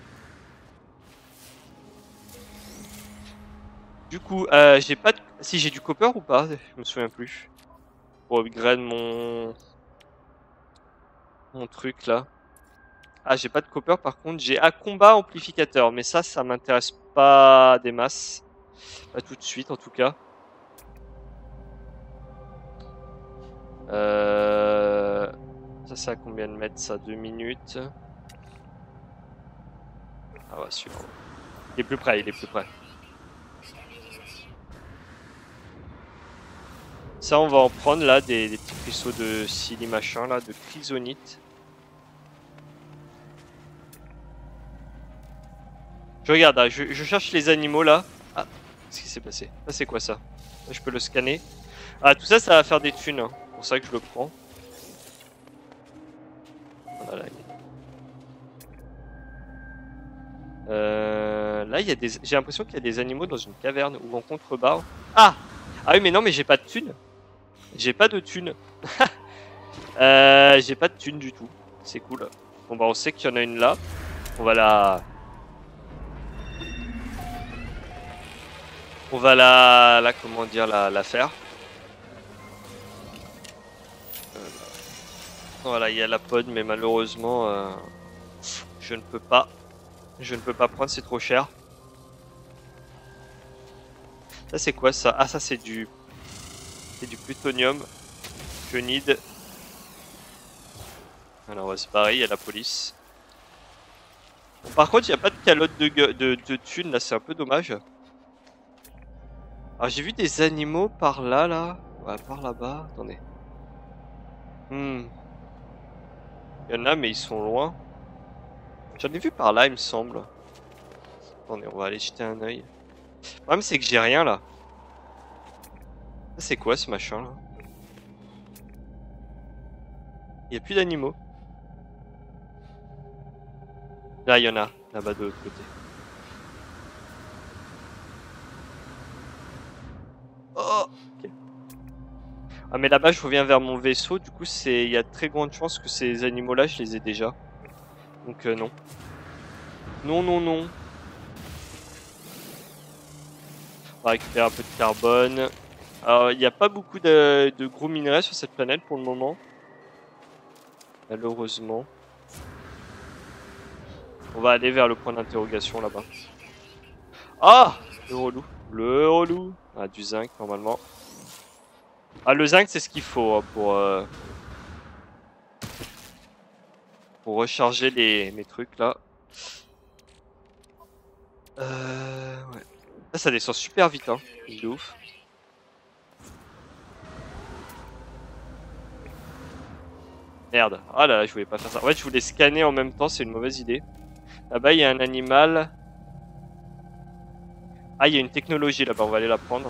Du coup, euh, j'ai pas de... Si j'ai du copper ou pas, je me souviens plus. Pour upgrade mon... Mon truc là. Ah, j'ai pas de copper par contre. J'ai un combat amplificateur. Mais ça, ça m'intéresse pas des masses. Pas tout de suite en tout cas. Euh... Ça, c'est à combien de mètres ça? Deux minutes. Ah ouais, super. Il est plus près, il est plus près. Ça, on va en prendre là, des, des petits cristaux de silly machin là, de chrysonite. Je regarde, là, je, je cherche les animaux là. Ah, qu'est-ce qui s'est passé? Ça, c'est quoi ça? Là, je peux le scanner. Ah, tout ça, ça va faire des thunes. Hein. C'est pour ça que je le prends. Voilà. Euh, là, il y a des. J'ai l'impression qu'il y a des animaux dans une caverne ou en contrebas. Ah! Ah oui, mais non, mais j'ai pas de thunes. J'ai pas de thunes. euh, j'ai pas de thunes du tout. C'est cool. Bon, bah, on sait qu'il y en a une là. On va la. On va la. la comment dire, la, la faire. Euh, voilà, il y a la pod, mais malheureusement, euh, je ne peux pas. Je ne peux pas prendre, c'est trop cher. Ça, c'est quoi ça? Ah, ça, c'est du. C'est du plutonium. Je need. Alors, on va se barrer, il y a la police. Bon, par contre, il n'y a pas de calotte de, de, de thunes, là, c'est un peu dommage. Alors, j'ai vu des animaux par là, là. Ouais, par là-bas. Attendez. Hmm. Il y en a, mais ils sont loin. J'en ai vu par là, il me semble. Attendez, on va aller jeter un oeil. Le problème, c'est que j'ai rien, là. Ça, c'est quoi, ce machin, là? Il n'y a plus d'animaux. Là, il y en a, là-bas de l'autre côté. Oh, ok. Ah, mais là-bas, je reviens vers mon vaisseau. Du coup, c'est, il y a de très grandes chances que ces animaux-là, je les ai déjà. Donc, euh, non. Non, non, non. On va récupérer un peu de carbone. Alors, il n'y a pas beaucoup de, de gros minerais sur cette planète pour le moment. Malheureusement. On va aller vers le point d'interrogation là-bas. Ah! Le relou. Le relou. Ah, du zinc normalement. Ah, le zinc, c'est ce qu'il faut hein, pour, euh, pour recharger les, mes trucs là. Euh, ouais. Là, ça descend super vite, hein. De ouf. Merde. Ah là là, je voulais pas faire ça. En fait, je voulais scanner en même temps, c'est une mauvaise idée. Là-bas, il y a un animal. Ah, il y a une technologie là-bas, on va aller la prendre.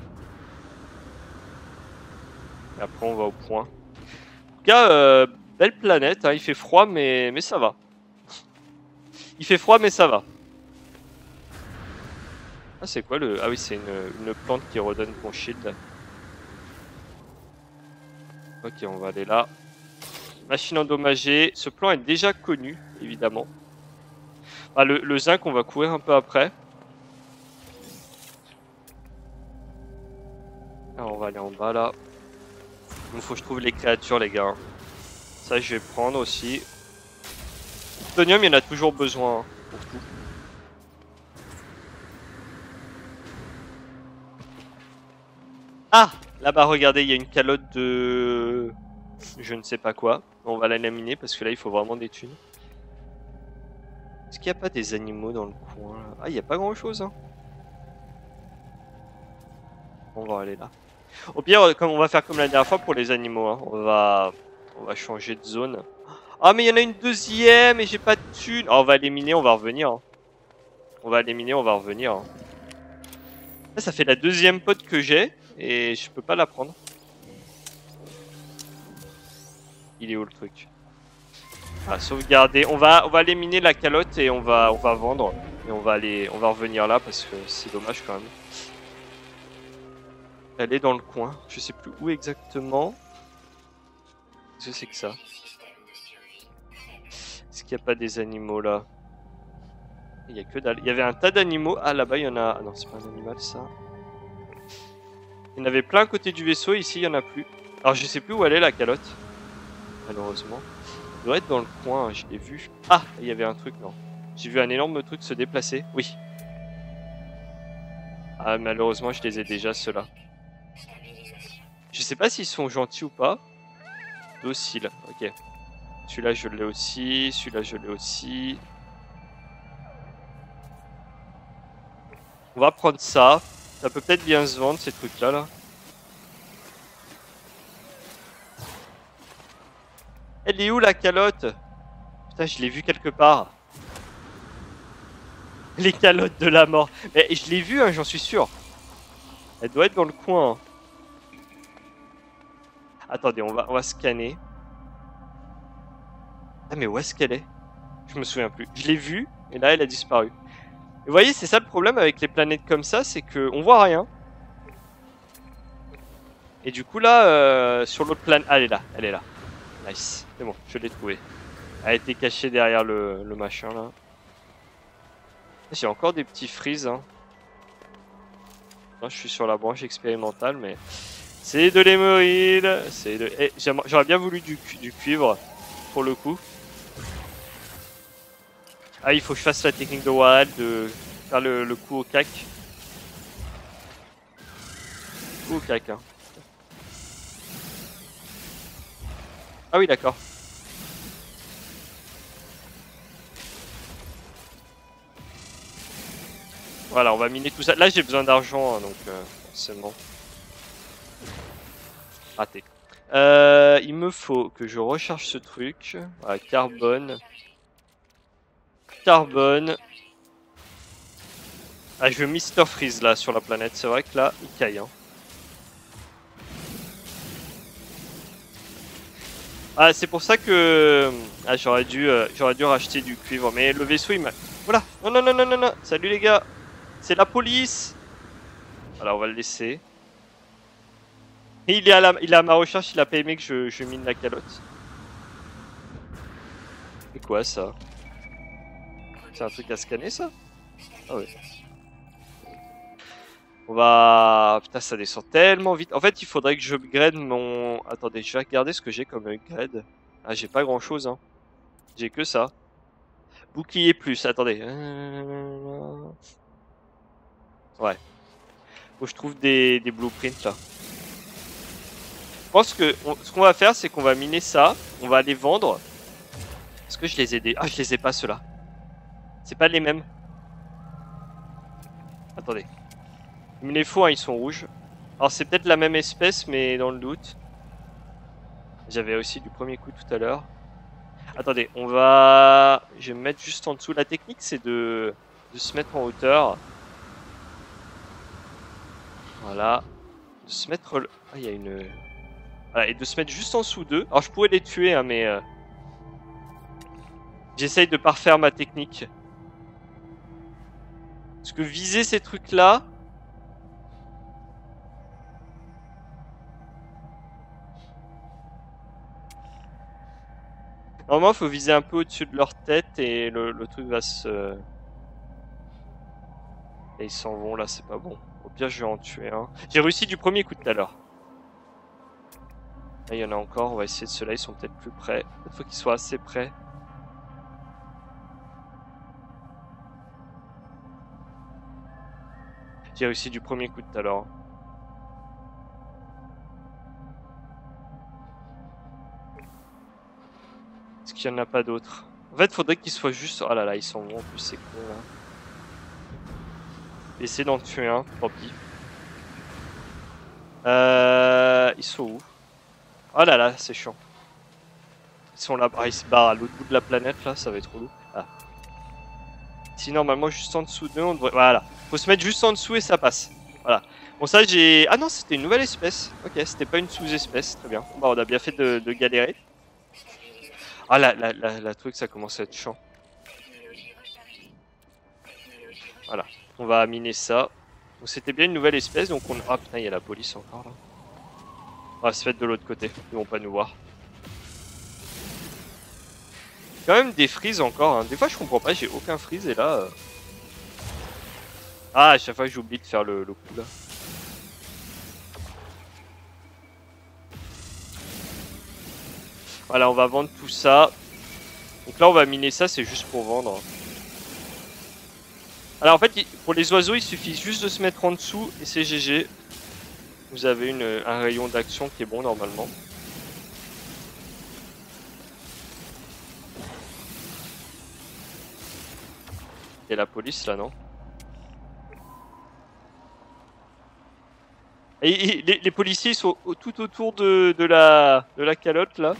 Et après, on va au point. En tout cas, euh, belle planète, hein. Il fait froid, mais, mais ça va. Il fait froid, mais ça va. Ah, c'est quoi le... Ah oui, c'est une, une plante qui redonne ton shield. Ok, on va aller là. Machine endommagée. Ce plan est déjà connu, évidemment. Ah, le, le zinc, on va courir un peu après. Alors, on va aller en bas, là. Il faut que je trouve les créatures, les gars. Ça, je vais prendre aussi. Plutonium, il y en a toujours besoin, hein, pour tout. Ah! Là-bas, regardez, il y a une calotte de... Je ne sais pas quoi. On va la laminer parce que là, il faut vraiment des thunes. Est-ce qu'il n'y a pas des animaux dans le coin là? Ah, il n'y a pas grand-chose, hein. On va aller là. Au pire, comme on va faire comme la dernière fois pour les animaux, hein. On va... On va changer de zone. Ah, mais il y en a une deuxième et j'ai pas de thunes. Ah, on va éliminer, on va revenir. Hein. On va éliminer, on va revenir. Hein. Là, ça fait la deuxième pote que j'ai et je peux pas la prendre. Il est où le truc? Ah, sauvegarder. On va, on va éliminer la calotte et on va, on va vendre. Et on va aller, on va revenir là parce que c'est dommage quand même. Elle est dans le coin. Je sais plus où exactement. Qu'est-ce que c'est que ça? Est-ce qu'il n'y a pas des animaux là? Il y a que dalle. Il y avait un tas d'animaux. Ah, là-bas, il y en a... Ah non, c'est pas un animal, ça. Il y en avait plein à côté du vaisseau. Ici, il y en a plus. Alors, je sais plus où elle est, la calotte. Malheureusement. Elle doit être dans le coin. Je l'ai vu. Ah, il y avait un truc, non. J'ai vu un énorme truc se déplacer. Oui. Ah, malheureusement, je les ai déjà, ceux-là. Je sais pas s'ils sont gentils ou pas. Docile. Ok. Celui-là, je l'ai aussi. Celui-là, je l'ai aussi. On va prendre ça. Ça peut peut-être bien se vendre, ces trucs-là, là. Elle est où, la calotte? Putain, je l'ai vue quelque part. Les calottes de la mort. Mais je l'ai vue, hein, j'en suis sûr. Elle doit être dans le coin. Hein. Attendez, on va, on va scanner. Ah, mais où est-ce qu'elle est? Je me souviens plus. Je l'ai vue, et là, elle a disparu. Et vous voyez, c'est ça le problème avec les planètes comme ça, c'est qu'on voit rien. Et du coup, là, euh, sur l'autre planète... Ah, elle est là, elle est là. Nice. C'est bon, je l'ai trouvée. Elle a été cachée derrière le, le machin, là. J'ai encore des petits freeze, hein. Non, je suis sur la branche expérimentale, mais... C'est de l'hémorroïde. C'est de... Eh, j'aurais bien voulu du, du cuivre, pour le coup. Ah, il faut que je fasse la technique de Warhead, de faire le, le coup au cac. Coup au cac, hein. Ah oui, d'accord. Voilà, on va miner tout ça. Là, j'ai besoin d'argent, hein, donc euh, forcément. Raté. Euh, il me faut que je recharge ce truc. Voilà, carbone. Carbone. Ah, je veux Mister Freeze là sur la planète. C'est vrai que là, il caille. Hein. Ah, c'est pour ça que ah, j'aurais dû, euh, j'aurais dû racheter du cuivre. Mais le vaisseau, il m'a... Voilà. Non, non, non, non, non, non. Salut les gars. C'est la police. Voilà, on va le laisser. Et il est à, la... il est à ma recherche. Il a pas aimé que je, je mine la calotte. C'est quoi ça? C'est un truc à scanner ça? Ah ouais. On va... Putain, ça descend tellement vite. En fait, il faudrait que je upgrade mon... Attendez, je vais regarder ce que j'ai comme upgrade. Ah, j'ai pas grand chose, hein. J'ai que ça. Bouclier plus, attendez. Ouais. Faut que je trouve des, des blueprints, là. Je pense que on... ce qu'on va faire, c'est qu'on va miner ça. On va les vendre. Est-ce que je les ai des... Ah, je les ai pas, ceux-là. C'est pas les mêmes. Attendez. Il me les faut, hein, ils sont rouges. Alors c'est peut-être la même espèce, mais dans le doute. J'avais aussi du premier coup tout à l'heure. Attendez, on va... Je vais me mettre juste en dessous. La technique, c'est de... de se mettre en hauteur. Voilà. De se mettre... Ah, il y a une... Voilà, et de se mettre juste en dessous d'eux. Alors, je pourrais les tuer, hein, mais... Euh... J'essaye de parfaire ma technique. Parce que viser ces trucs-là... Normalement, il faut viser un peu au-dessus de leur tête et le, le truc va se... Et ils s'en vont, là, c'est pas bon. Au pire, je vais en tuer un. J'ai réussi du premier coup tout à l'heure. Là, il y en a encore. On va essayer de ceux-là. Ils sont peut-être plus près. Il faut qu'ils soient assez près. J'ai réussi du premier coup tout à l'heure. Est-ce qu'il n'y en a pas d'autres? En fait, il faudrait qu'ils soient juste... Oh là là, ils s'en vont. En plus, c'est con, là. Essayer d'en tuer un. Tant pis. Euh... Ils sont où? Oh là là, c'est chiant. Ils sont là, ah, ils se barrent à l'autre bout de la planète là, ça va être relou. Ah. Si normalement juste en dessous d'eux, on devrait... Voilà. Faut se mettre juste en dessous et ça passe. Voilà. Bon ça j'ai... Ah non, c'était une nouvelle espèce. Ok, c'était pas une sous-espèce, très bien. Bon, bah on a bien fait de, de galérer. Ah la, la, la, la truc, ça commence à être chiant. Voilà. On va miner ça. Donc c'était bien une nouvelle espèce, donc on... Ah putain, il y a la police encore là. On va se mettre de l'autre côté, ils vont pas nous voir. Quand même des freezes encore, hein. Des fois je comprends pas, j'ai aucun freeze et là... Euh... Ah, à chaque fois j'oublie de faire le, le coup là. Voilà, on va vendre tout ça. Donc là on va miner ça, c'est juste pour vendre. Alors en fait, pour les oiseaux, il suffit juste de se mettre en dessous et c'est G G. Vous avez une, un rayon d'action qui est bon normalement. Et la police là, non? Et, et les, les policiers sont tout autour de, de, la, de la calotte là.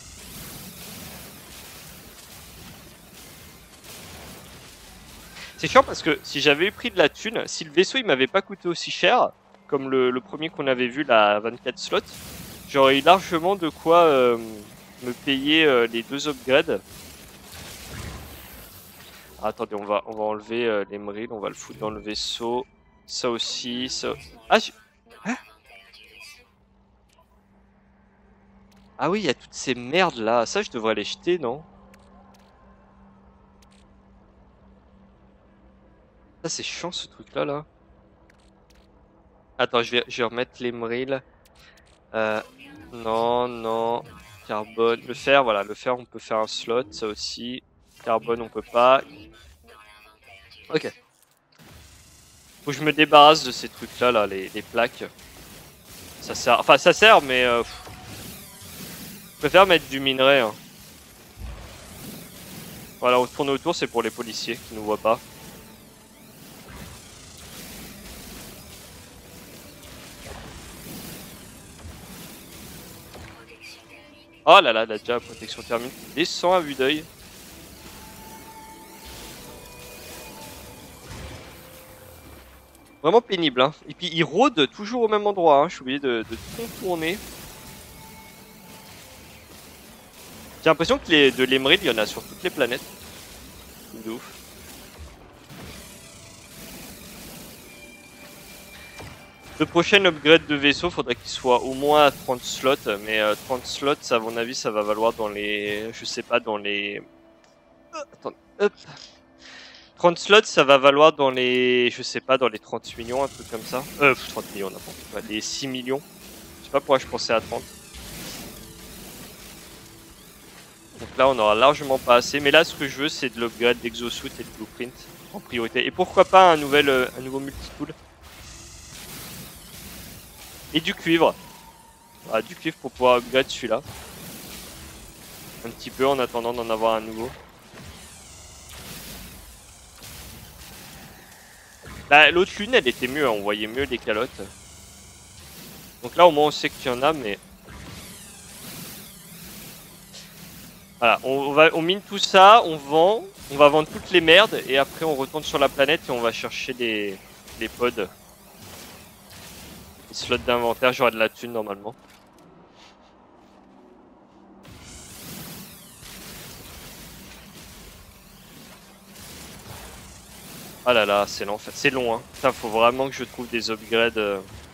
C'est chiant parce que si j'avais pris de la thune, si le vaisseau il m'avait pas coûté aussi cher, comme le, le premier qu'on avait vu là à vingt-quatre slots, j'aurais eu largement de quoi euh, me payer euh, les deux upgrades. Ah, attendez, on va, on va enlever euh, l'émeraude, on va le foutre dans le vaisseau. Ça aussi, ça... Ah, je... Hein? Ah oui, il y a toutes ces merdes là. Ça, je devrais les jeter, non? Ça, c'est chiant ce truc là, là. Attends, je vais, je vais remettre l'émeraude. Euh... Non, non. Carbone. Le fer, voilà, le fer, on peut faire un slot, ça aussi. Carbone, on peut pas. Ok. Faut que je me débarrasse de ces trucs là, là, les, les plaques. Ça sert, enfin ça sert, mais euh, je préfère mettre du minerai. Hein. Voilà, on tourne autour, c'est pour les policiers qui nous voient pas. Oh là là, là déjà protection thermique descend à vue d'œil. Vraiment pénible, hein. Et puis il rôde toujours au même endroit, hein. Je suis obligé de, de contourner. J'ai l'impression que les, de l'émeraude, il y en a sur toutes les planètes. De ouf. Le prochain upgrade de vaisseau, faudrait qu'il soit au moins à trente slots, mais euh, trente slots, à mon avis, ça va valoir dans les... Je sais pas, dans les... Attends, hop. trente slots, ça va valoir dans les... Je sais pas, dans les trente millions, un truc comme ça. Euh, trente millions, n'importe quoi. Les six millions. Je sais pas pourquoi je pensais à trente. Donc là, on aura largement pas assez. Mais là, ce que je veux, c'est de l'upgrade d'exosuit et de blueprint en priorité. Et pourquoi pas un, nouvel, euh, un nouveau multitool. Et du cuivre. Ah, du cuivre pour pouvoir upgrade celui-là. Un petit peu en attendant d'en avoir un nouveau. Bah, l'autre lune, elle était mieux, hein, on voyait mieux les calottes. Donc là, au moins, on sait qu'il y en a, mais... Voilà, on, on, va, on mine tout ça, on vend, on va vendre toutes les merdes, et après on retourne sur la planète et on va chercher les, les pods. Les slots d'inventaire, j'aurai de la thune normalement. Ah là là, c'est l'enfer, c'est long hein. Putain, faut vraiment que je trouve des upgrades. Euh...